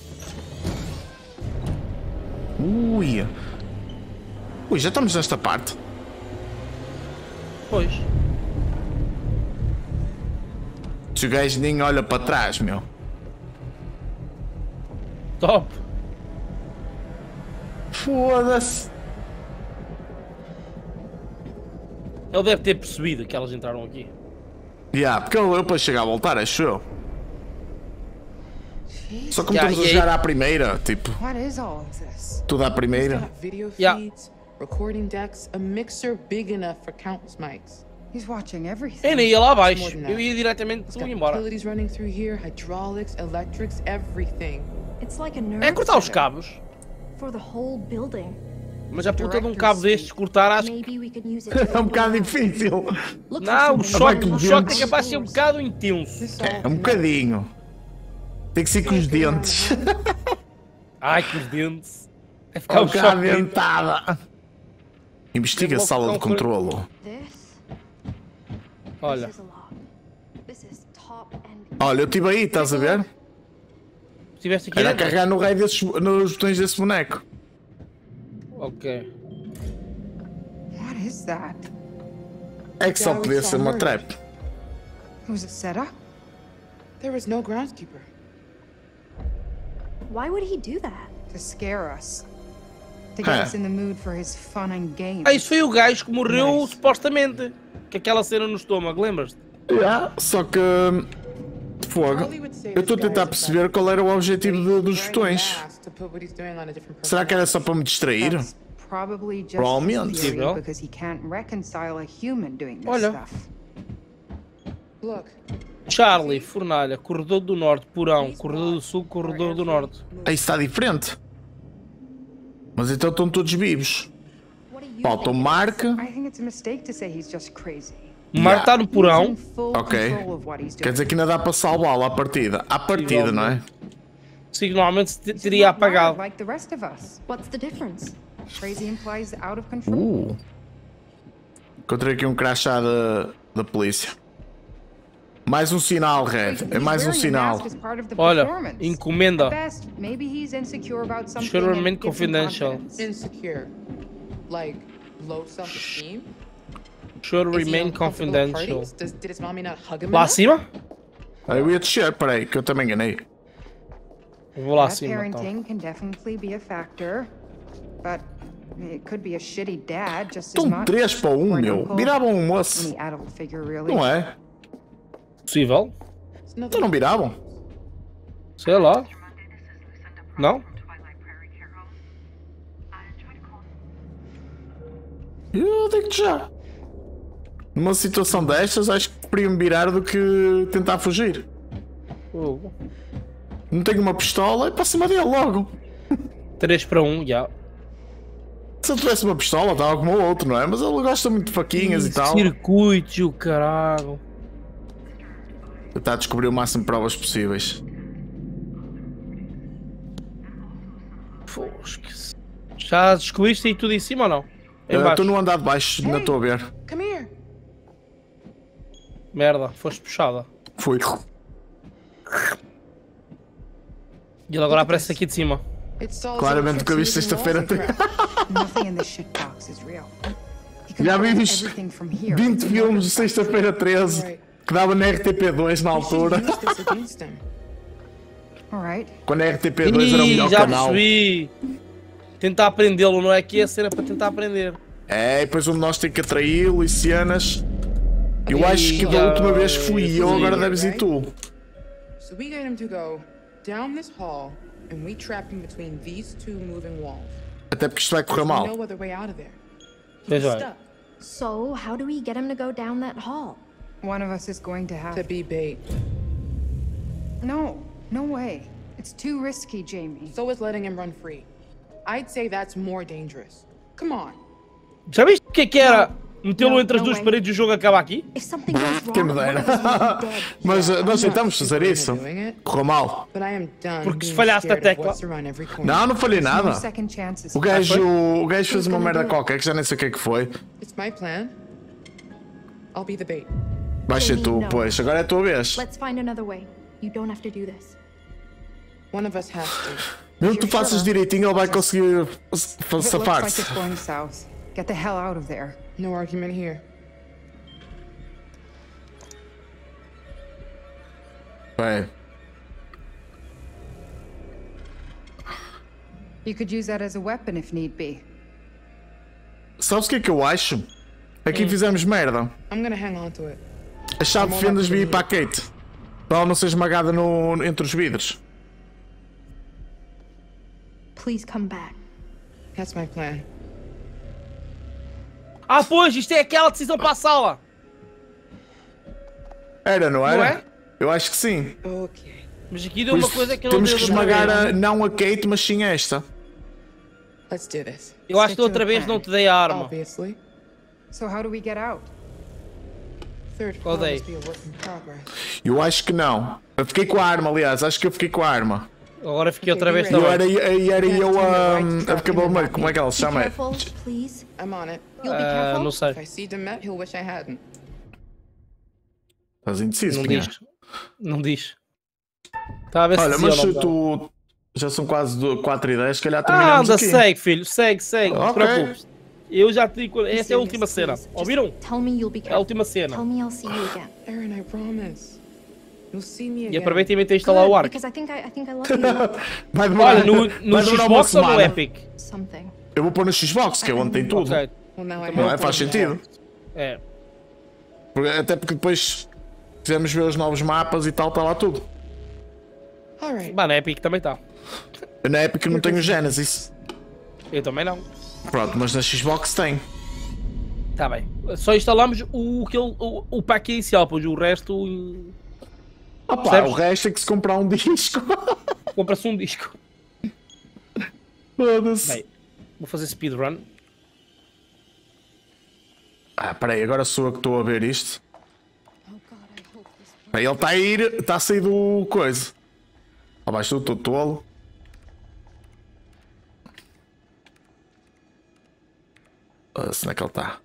Ui. Ui, já estamos nesta parte. Pois. Se o gajo nem olha para trás, meu. Top. Foda-se. Ele deve ter percebido que elas entraram aqui. Porque ele depois chega a voltar, acho eu. Só como estamos a jogar à primeira, tipo. Tudo à primeira. Recording decks, a mixer big enough for countless mics. He's watching everything. Eu nem ia lá abaixo. Eu ia diretamente embora. Utilities running through here, hydraulics, electrics, everything. It's like a nerve É cortar os cabos. for the whole building. Mas a puta de um cabo destes cortar acho que Maybe we could use it É um bocado difícil. não, o choque é capaz de ser um bocado intenso. É um bocadinho. Tem que ser com os dentes. Ai, com os dentes. É ficar um bocado dentada. Investiga a sala de controlo. Olha. Olha, eu estive aí, estás a ver? Estiveste aqui? Era carregar no raio nos botões desse boneco. Ok. What is that? É que só podia ser uma trap. Was it setup? There was no groundskeeper. Why would he do that? To scare us. To get us in the mood for his fun and games. Ah, isso foi o gajo que morreu supostamente. Que aquela cena no estômago, lembras-te? Só que... Fogo. Eu estou a tentar perceber qual era o objetivo dos botões. Será que era só para me distrair? Provavelmente. Olha. Charlie, fornalha, corredor do norte, porão, corredor do sul, corredor do norte. Aí está diferente. Mas então estão todos vivos. Falta o Mark. O Mark está no porão. Ok. Quer dizer que ainda dá para salvá-lo à partida. À partida, não é? Sim, normalmente teria apagado. What's the difference? Encontrei aqui um crachá da polícia. Mais um sinal, Red. É mais um sinal. Olha, encomenda. Should remain confidential. Insecure. Like low self-esteem? Should remain confidential. Did his mommy not hug him Lá acima? Eu ia descer, peraí, que eu também enganei. Vou lá acima, então. Estão 3 para 1, meu. Viravam um moço. Não é? Possível. Então não viravam? Sei lá. Não? Eu digo-te já. Numa situação destas, acho que preferiam virar do que tentar fugir. Não tenho uma pistola, é para cima dele logo. 3 para 1, já. Se eu tivesse uma pistola, estava como o outro, não é? Mas ele gosta muito de faquinhas e tal. Circuitos, o caralho. Tentar descobrir o máximo de provas possíveis. Fosque-se. Já descobriste aí tudo em cima ou não? Estou no andar de baixo, ainda estou a ver. Merda, foste puxada. Fui. E ele agora aparece aqui de cima. Claramente que eu vi sexta-feira. Já vimos 20 filmes de sexta-feira 13 que dava na RTP2 na altura. Quando a RTP2 era o melhor já canal. Percebi. Tentar aprendê-lo, não é que a cena para tentar aprender. É, e depois um de nós tem que atraí-lo e cenas. Eu acho que da última vez fui eu, agora deves ir tu. So we get him to go down this hall and we trap him between these two moving walls. Até porque isto vai correr mal. No other way out of there. Veja. So, how do we get him to go down that hall? One of us is going to have to be bait. No way. It's too risky, Jamie. So is letting him run free. I'd say that's more dangerous. Come on. Já viste o que era metê-lo entre as duas paredes e o jogo acaba aqui? Quem me dera. Mas nós tentamos fazer isso. Correu mal. Porque se falhaste a tecla. Não falhei nada. O gajo fez uma merda qualquer que já nem sei o que é que foi. Vai ser tu, pois. Agora é a tua vez. Mesmo que tu faças direitinho, ele vai conseguir safar-se. Get the hell out of there. No argument here. Bem. You could use that as a weapon if need be. Sabes o que é que eu acho? Aqui fizemos merda. A chave de fendas devia ir para a Kate. Para ela não ser esmagada entre os vidros. Please come back. That's my plan. Ah, pois, isto é aquela decisão para a sala. Era, não era? Não é? Eu acho que sim. Okay. Mas aqui deu uma coisa que eu não temos que esmagar não a Kate, mas sim esta. Let's do this. Eu acho que outra vez não te dei a arma. Obviously. So how do we get out? Third floor must be a work in progress. Eu acho que não. Eu fiquei com a arma, aliás. Acho que eu fiquei com a arma. Agora fiquei outra vez também. também. Era eu a cabelo meio. Como é que ela se chama? I'm on it. Não sei. If I see Demet, he'll wish I hadn't. Estás indeciso, não diz. Não diz. Está a ver. Olha, mas tu... Já são quase 4h10, se calhar terminamos aqui. Segue, filho. Segue. Não te preocupes. Eu já te digo, essa é a última cena. Ouviram? É a última cena. Aaron, I promise. You'll see me again. E aproveita e mete instalar o arco. Vai demorar. Olha, no Xbox ou no Epic? Eu vou pôr no Xbox, que é onde tem tudo. Okay. Não é? Faz sentido. É. Até porque depois fizemos ver os novos mapas e tal, está lá tudo. Bah, na Epic também está. Na Epic não tenho Genesis. Eu também não. Pronto, mas na Xbox tem. Tá bem. Só instalamos o pack inicial, pois o resto... Opa, o resto é que se comprar um disco. Compra-se um disco. Foda-se. Bem, vou fazer speedrun. Peraí, agora sou eu que estou a ver isto. Ele está a ir, está a sair do coisa. Abaixo do tolo. Onde é que ele está?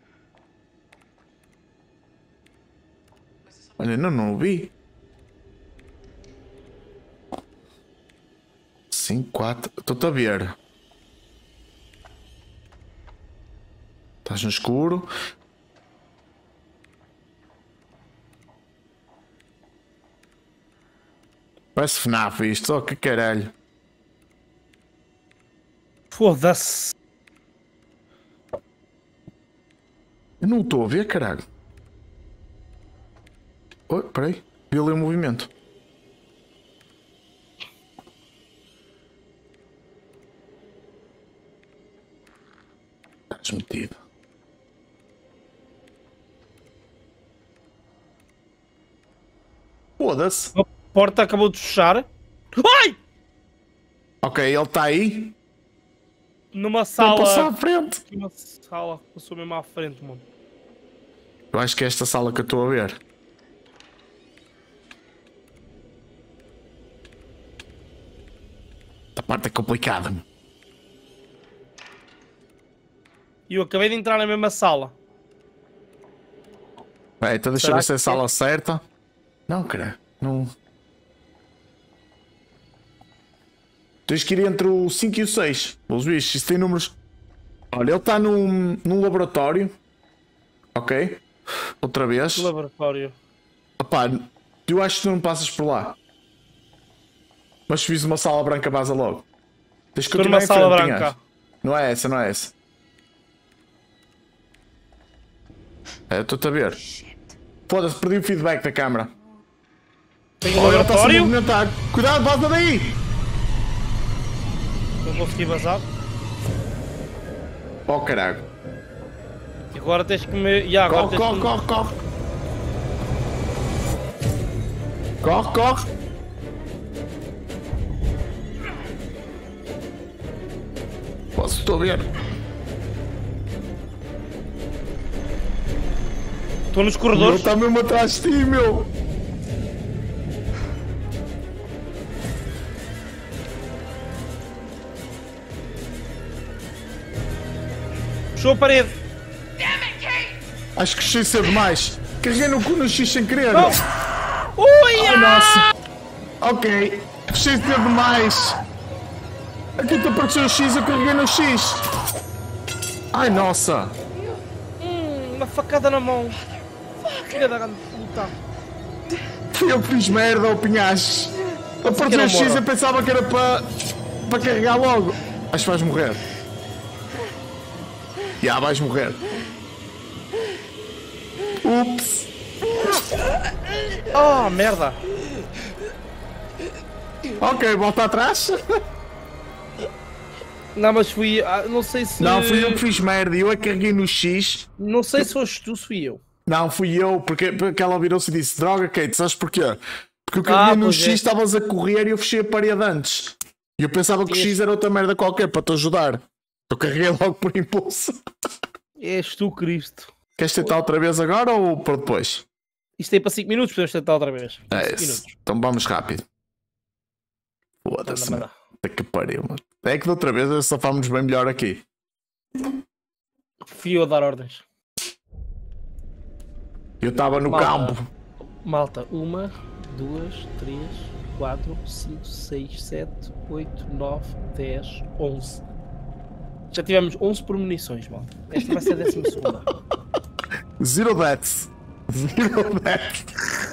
Olha, não o vi. 5, 4. Estou-te a ver. Estás no escuro. Parece FNAF isto, oh que caralho. Foda-se. Eu não estou a ver, caralho. Oi, peraí. Vi ali o movimento. Estás metido. Foda-se. A porta acabou de fechar. Ai! Ok, ele está aí. Numa sala. Passou à frente. Numa sala. Passou mesmo à frente, mano. Eu acho que é esta sala que eu estou a ver. Esta parte é complicada, mano. E eu acabei de entrar na mesma sala. Então deixa eu ver se é a sala certa. Não, cara. Não. Tens que ir entre o 5 e o 6. Os bichos, isso tem números. Olha, ele está num laboratório. Ok? Outra vez. Laboratório. Opá, eu acho que tu não passas por lá. Mas se fiz uma sala branca, vaza logo. Tens que continuar uma sala branca. Tinhas. Não é essa, não é essa. É, eu estou-te a ver. Foda-se, perdi o feedback da câmera. Tem um laboratório? Cuidado, vaza daí! Não consegui vazar. Oh caralho. E agora tens que me... Yeah, corre. Corre. Estou a ver. Estou nos corredores. Ele está mesmo atrás de ti, meu. Puxou a parede. Acho que X cedo demais. Carreguei no cu no X sem querer. Não. Ui! Oh, nossa. Ok. X cedo demais. Aqui te apareceu o X, eu carreguei no X. Ai, nossa. Uma facada na mão. Filha da puta. Eu fiz merda, o pinhache. Apareceu o X, eu pensava que era para carregar logo. Acho que vais morrer. Já, vais morrer. Ups. Oh, merda. Ok, volta atrás. Não, mas fui... não sei se... Não, fui eu que fiz merda. Eu é que carreguei no X. Não sei se foste tu, se fui eu. Não, fui eu, porque ela virou-se e disse: droga, Kate, sabes porquê? Porque eu carreguei no X, estavas a correr e eu fechei a parede antes. E eu pensava que o X era outra merda qualquer para te ajudar. Eu carreguei logo por impulso. És tu, Cristo. Queres tentar outra vez agora ou para depois? Isto é para 5 minutos, podemos tentar outra vez. É isso. Então vamos rápido. Foda-se, mano. Até que pariu, mano. É que de outra vez safámos bem melhor aqui. Fui eu a dar ordens. Eu estava no campo. Malta, 1, 2, 3, 4, 5, 6, 7, 8, 9, 10, 11. Já tivemos 11 premonições, malta. Esta vai ser a 12ª. Zero deaths. Zero deaths.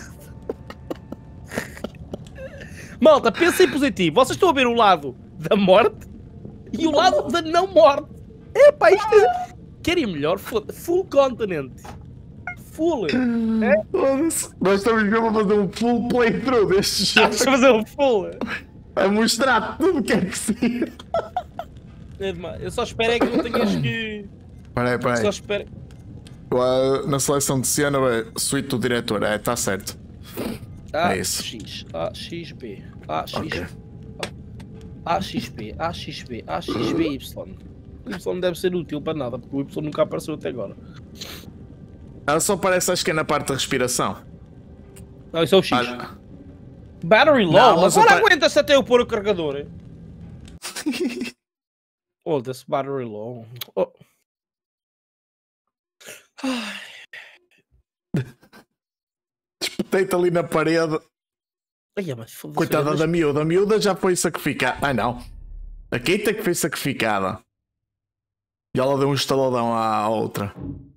Malta, pensem positivo. Vocês estão a ver o lado da morte e o lado da não morte. Epá, isto é... Querem melhor? Full continent. Full. É? Nós estamos mesmo a fazer um full playthrough deste jogo. Estás a fazer um full. A mostrar tudo que é possível. Eu só espero é que não tenhas que... Peraí. Só espero... Na seleção de cena, suíte do diretor. É, está certo. É isso. AXB. AXB. Y. Y deve ser útil para nada, porque o Y nunca apareceu até agora. Ela só aparece, acho que é na parte da respiração. Não, isso é o X. Battery low? Não, mas agora aguenta-se até eu pôr o carregador. Oh, this battery low. Oh. Espetei-te ali na parede. Ai, coitada da miúda. A miúda já foi sacrificada. Ai não. A Kate é que foi sacrificada. E ela deu um estaladão à outra.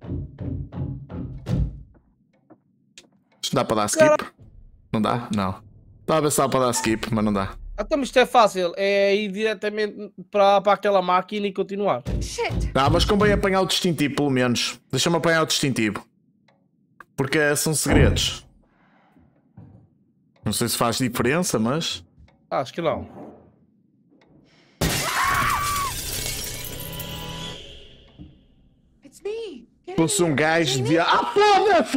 Isto dá para dar skip? Não dá? Não. Estava a ver se dá para dar skip, mas não dá. Então isto é fácil. É ir diretamente para aquela máquina e continuar. Não, mas convém apanhar o distintivo, pelo menos. Deixa-me apanhar o distintivo. Porque são segredos. Não sei se faz diferença, mas... Acho que não. Se fosse um gajo de... Ah, foda-se!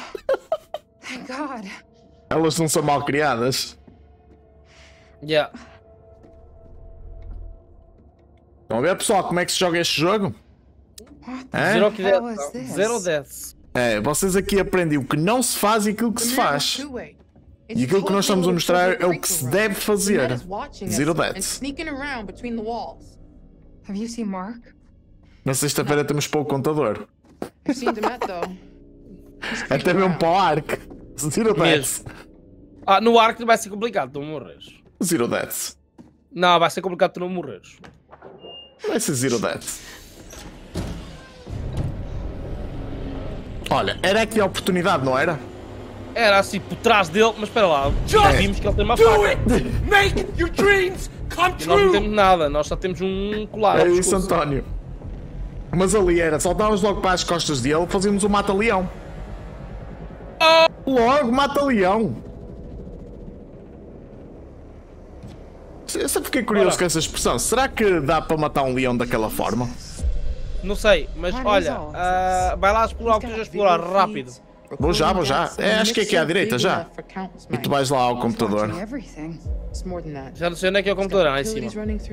Elas não são mal criadas. Yeah. Estão a ver, pessoal, como é que se joga este jogo? Zero deaths. É, vocês aqui aprendem o que não se faz e aquilo que se faz. E aquilo que nós estamos a mostrar é o que se deve fazer. Zero deaths. Na sexta-feira temos para o contador. Até mesmo para o Ark. Zero deaths. No Ark vai ser complicado, tu não morres. Zero deaths. Não, vai ser complicado tu não morres. Vai ser zero deaths. Olha, era aqui a oportunidade, não era? Era assim por trás dele, mas espera lá. Já vimos que ele tem uma faca. Make your dreams come true. Nós não temos nada, nós só temos um colar. É isso, António. Mas ali era, saltávamos logo para as costas dele, fazíamos o mata-leão. Logo, mata-leão. Eu sempre fiquei curioso com essa expressão. Será que dá para matar um leão daquela forma? Não sei, mas olha, vai lá explorar o que esteja a explorar, rápido. Vou já. É, acho que é aqui à direita, já. E tu vais lá ao computador. Já não sei onde é que é o computador, lá em cima.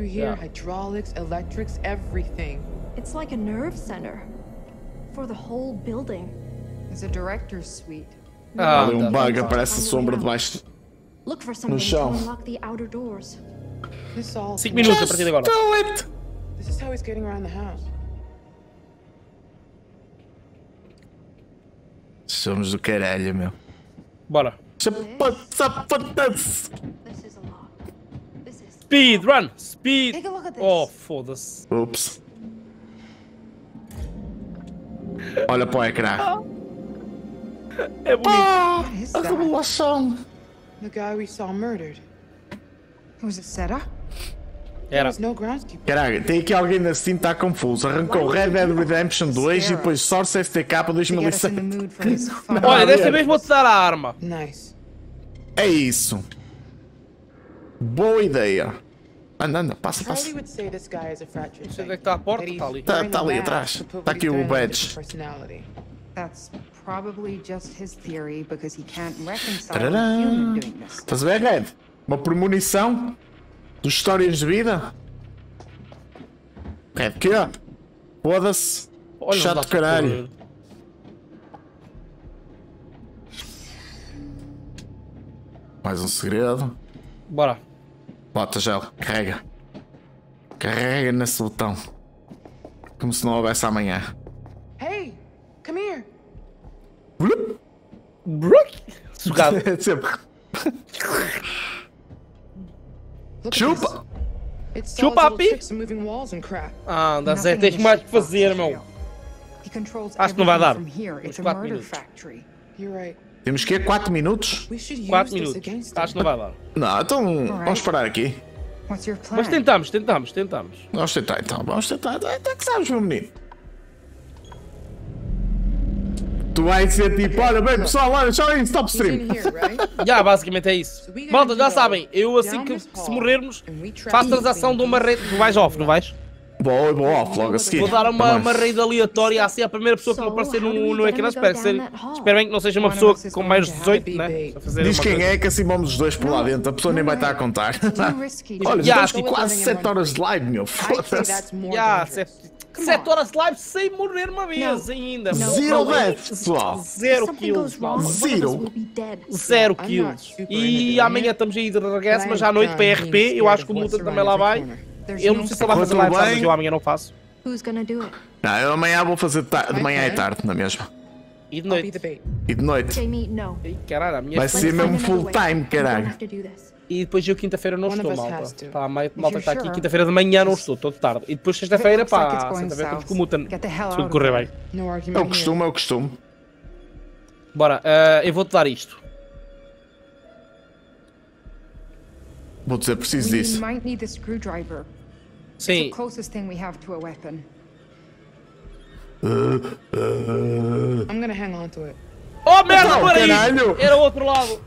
It's like a nerve center for the whole building. It's a director's suite. Ali um bug, aparece a sombra debaixo no chão. 5 minutos a partir de agora. This is how he's getting around the house. Somos do caralho, meu. Bora. Speed, run! Speed! Oh, foda-se. Ups. Olha para o ecrã. É bonito. A revelação. The guy we saw murdered. Was it Seta? Era. Caralho, tem aqui alguém na Steam que está confuso. Arrancou Red Dead Redemption 2 e depois Source FTK 2007. Olha, desta vez vou-te dar a arma. É isso. Boa ideia. Anda, passa. Não sei onde é que está a porta, está ali. Está ali atrás. Está aqui o badge. That's probably just his theory because he can't reconcile a human doing this. Estás a ver, Red? Uma premonição dos histórias de vida. Red, que ó? Foda-se. Chato de caralho. Mais um segredo. Bora. Bota, Gel. Carrega. Carrega nesse botão. Como se não houvesse amanhã. Hey, come here. Brook? Sugado. É sempre. Chupa! Chupa, Pi! Ah, dá Zé, tens mais que fazer, meu. Acho que não vai dar. Uns 4 minutos. Temos que ir 4 minutos? 4 minutos. Acho que não vai dar. Não, então vamos parar aqui. Mas tentamos. Vamos tentar então, até que sabes, meu menino. Tu vais ser tipo, olha bem pessoal, olha, só aí, stop stream. Já, basicamente é isso. Malta, já sabem, eu assim que se morrermos, faço transação de uma rede. Tu vais off, não vais? Vou off logo a seguir. Vou dar uma rede aleatória assim à primeira pessoa que me aparecer no ecrã. Espero bem que não seja uma pessoa com mais de 18, né? Diz quem é que assim vamos os dois por lá dentro, a pessoa nem vai estar a contar. Olha, já estamos quase 7 horas de live, meu. Foda-se. 7 horas de live sem morrer uma vez ainda. Zero deaths, pessoal. 0 kills. Zero kills. E amanhã estamos aí de regresso, mas à noite para RP. Eu acho que o Muta também lá vai. Eu não sei se ele vai fazer live, mas eu amanhã não faço. Não, eu amanhã vou fazer de manhã e tarde, na mesma. E de noite. E de noite. Caralho, a minha vai ser mesmo full time, caralho. E depois eu quinta-feira não estou, malta. Tá, a malta que está aqui, quinta-feira de manhã não estou tarde. E depois sexta-feira, pá, sexta-feira estamos com o Muta. Se tudo correr bem. É o costume. Bora, eu vou-te dar isto. Vou dizer preciso disso. Sim. I'm gonna hang on to it. Oh merda, peraí! Era o outro lado.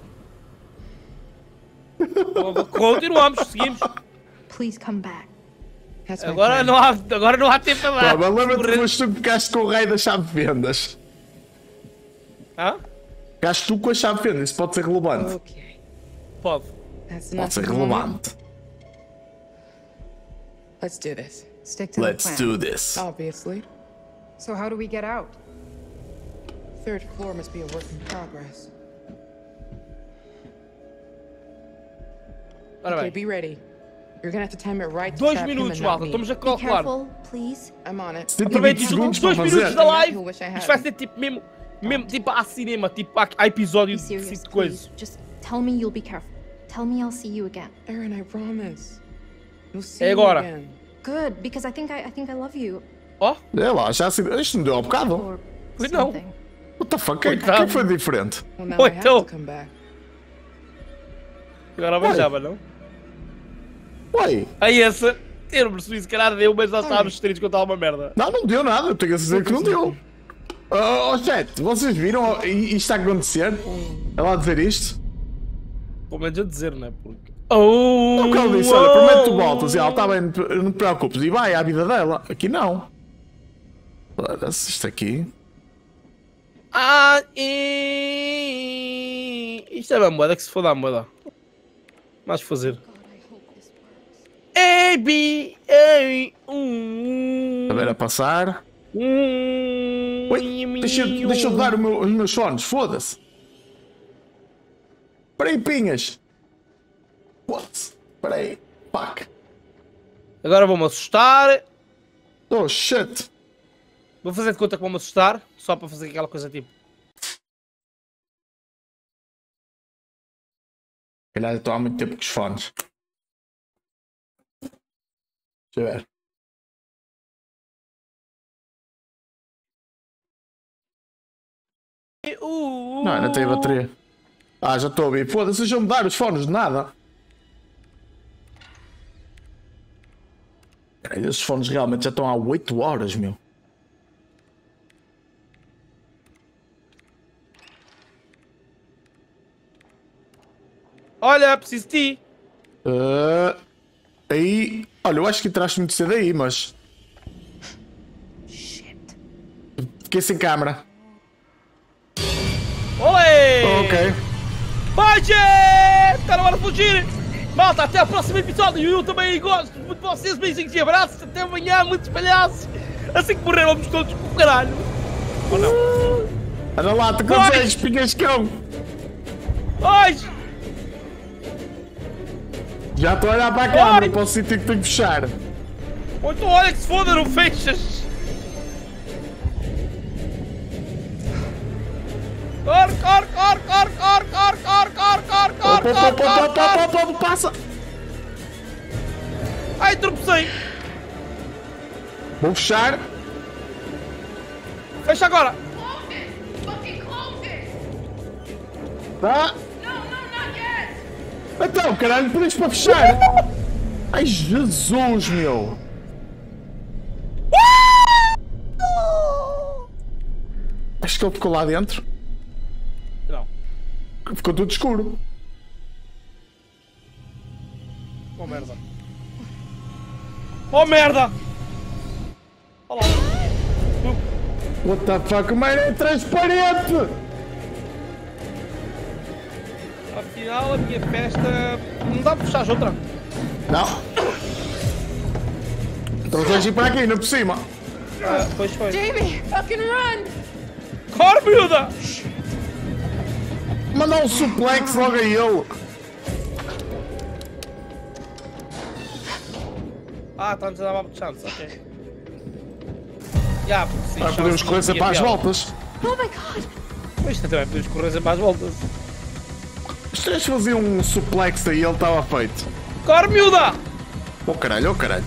Continuamos, seguimos. Agora não há tempo para dar. Mas lembra-te que tu ficaste com o rei da chave de vendas. Hã? Ficaste tu com a chave de vendas, isso pode ser relevante. Pode ser relevante. Let's do this. Let's do this. Obviously. So how do we get out? Third floor must be a work in progress. Okay, be ready. You're gonna have to time it right to 2 minutos, malta. Estamos a calcular. I'm on it. Aproveite os últimos 2 minutos da live. Isto vai ser tipo mesmo tipo a cinema, tipo a episódio de coisas. Just tell me you'll be careful. Tell me I'll see you again. Aaron, I promise. You'll see me again. Good, because I think I love you. Oh? É lá, já se... Isto não deu ao bocado. Não. What the fuck? Que foi diferente? Então. Agora beijava, não? Ué? Aí essa. Eu não percebi, se calhar deu, mas já estávamos distraídos que eu estava uma merda. Não deu nada, eu tenho a dizer que não deu. Oh, chat, vocês viram isto a acontecer? Ela a dizer isto? Pelo menos a dizer, não é? Porque... Oh! Não, que ela disse, olha, prometo tu voltas. E ela está bem, não te preocupes. E vai à vida dela. Aqui não. Olha-se isto aqui. Isto é uma moeda que se for dar moeda. Mais fazer. A, B, A, A ver a passar. Ui, deixa eu dar os meus sonos, foda-se. Espera aí, pinhas. What? Espera aí, fuck. Agora vou-me assustar. Oh shit. Vou fazer de conta que vou-me assustar, só para fazer aquela coisa tipo. Calhar estou há muito tempo com os fones. Deixa eu ver. Não, ainda tem bateria. Ah, já estou a ouvir. Foda-se, deixa-me dar os fones de nada. Caralho, esses fones realmente já estão há 8 horas, meu. Olha, preciso de ti. Aí... Olha, eu acho que entraste muito cedo aí, mas... Fiquei sem câmera. Oi! Ok. Foge! Está na hora de fugir! Malta, até o próximo episódio. Eu também gosto muito de vocês. Beijinhos e abraços. Até amanhã, muitos palhaços. Assim que morreram, vamos todos com o caralho. Ou não? Olha lá, tu consegues, pinhascão. Hoje! Já estou a olhar para a câmera, para o sítio que tenho que fechar. Ou então olha que se foda, não fechas. Corre! Passa! Ai, tropecei! Vou fechar. Fecha agora! Tá? Então, caralho, podes para fechar! Ai, Jesus, meu! Acho que ele ficou lá dentro. Não. Ficou tudo escuro. Oh, merda. Oh, merda! Olha lá. What the fuck, mas é transparente! Afinal, a minha festa... Não dá para fechar a outra? Não. Então vais ir para aqui, ainda por cima. Ah, pois foi. Jamie, fucking run! Corre, miúda! Mandar um suplex logo a ele. Ah, estamos a dar uma chance, ok. Já, porque sim, podemos correr sempre às voltas. Oh my god! Pois também podemos correr sempre às voltas. Se tens de fazer um suplex aí, ele estava feito. Corre, miúda! Oh caralho, oh caralho.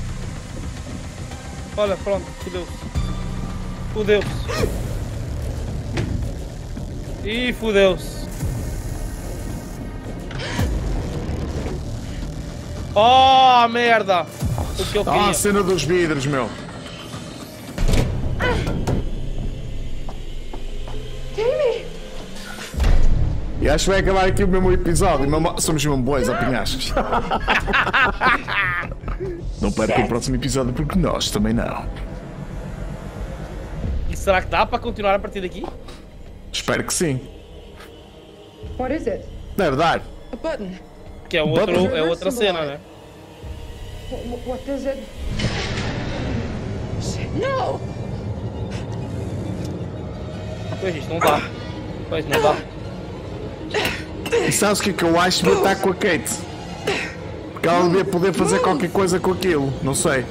Olha, pronto, fodeu-se. Fodeu-se. Ih, fodeu-se. Oh, merda! O que eu queria. Ah, a cena dos vidros, meu. Jamie! E acho que vai acabar aqui o mesmo episódio. Somos mesmo bois a penhascos. Não perca o próximo episódio porque nós também não. E será que dá para continuar a partir daqui? Espero que sim. What is it? Deve dar. A button. Que é, outro, é outra cena, né? What does it... No! Pois isto não dá. Pois não dá. E sabes o que é que eu acho de estar com a Kate? Porque ela devia poder fazer qualquer coisa com aquilo. Não sei.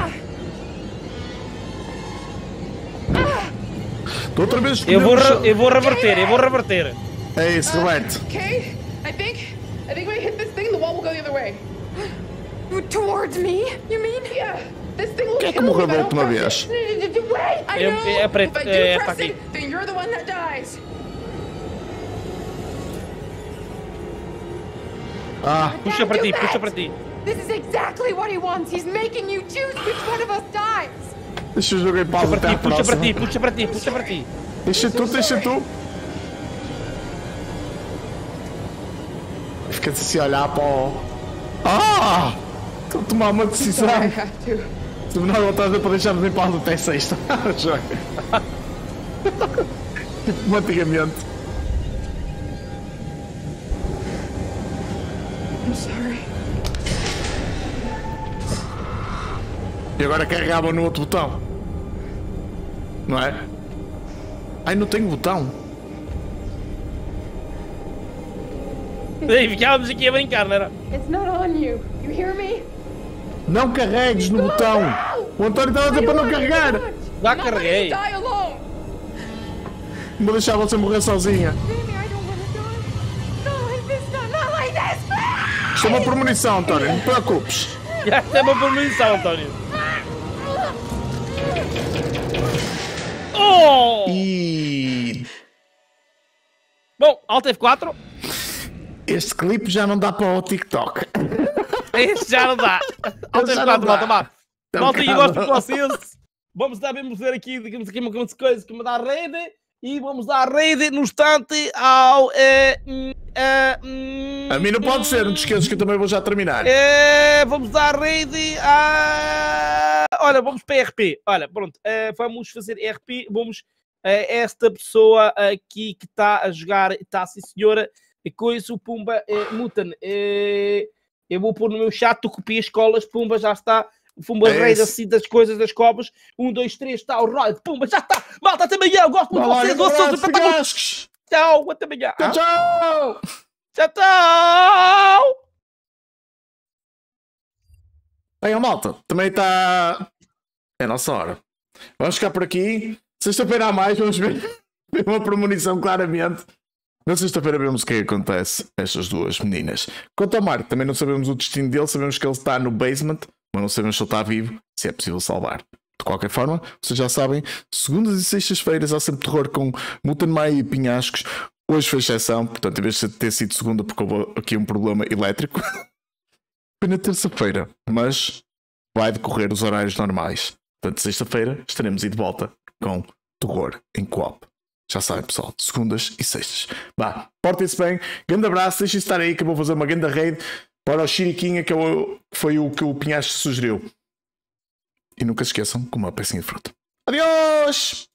Outra vez eu vou reverter. É isso, Roberto. Okay, I think when we hit this thing, the wall will go the other way. Towards me, you mean? Yeah, this thing will Quem é que morreu da última vez? Wait, I know. É preto, If I do press it, then you're the one that dies. Ah, puxa para ti, puxa para ti. This is exactly what he wants. He's making you choose which one of us dies. Deixa eu jogar em pausa até a próxima. Puxa para ti. Deixa tu. Fica assim a olhar para o... Ah! Estou a tomar uma decisão. Se não voltar para deixar-nos em pausa até sexta. Joga. Como antigamente. I'm sorry. E agora carregava no outro botão. Não é? Ai, não tenho botão. Ei, ficávamos aqui a brincar, não era? It's not on you. You hear me? Não carregues no botão. O António estava a dizer para não carregar. Já carreguei. Die alone. Vou deixar você morrer sozinha. Isto é uma premonição, António. Não te preocupes. Já é uma premonição, António. Oh! E... Bom, Alt F4. Este clipe já não dá para o TikTok. Este já não dá. Alt F4, malta, Malta, eu gosto de vocês. Vamos dar mesmo ver aqui, digamos aqui uma coisa que me dá rede. E vamos dar rede no instante ao... A mim não pode ser, não te esqueças que eu também vou já terminar. Vamos dar rede a... Olha, vamos para RP. Olha, pronto, vamos fazer RP. Vamos esta pessoa aqui que está a jogar, está, sim senhora, coisa, o Pumba Mutan. Eu vou pôr no meu chat, tu copia escolas, Pumba, já está. Pumba rei assim das coisas das cobras. 1, 2, 3, está o Roy. Pumba, já está. Malta, até amanhã. Eu gosto muito de vocês. Tchau, até amanhã. Tchau. Tchau. Bem, malta, também está... É a nossa hora. Vamos ficar por aqui. Sexta-feira a mais, vamos ver uma premonição claramente. Na sexta-feira vemos o que acontece a estas duas meninas. Quanto ao Mark, também não sabemos o destino dele. Sabemos que ele está no basement, mas não sabemos se ele está vivo, se é possível salvar. De qualquer forma, vocês já sabem, segundas e sextas-feiras há sempre terror com Mutan Maia e Pinhascos. Hoje foi exceção, portanto, em vez de ter sido segunda, porque houve aqui um problema elétrico, foi na terça-feira, mas vai decorrer os horários normais. Portanto, sexta-feira estaremos aí de volta com terror em co-op. Já sabem, pessoal, segundas e sextas. Vá, portem-se bem, grande abraço, deixem de estar aí que eu vou fazer uma grande raid para o Shiriquinha, que foi o que o Pinhasco sugeriu. E nunca se esqueçam com uma pecinha de fruta. Adeus!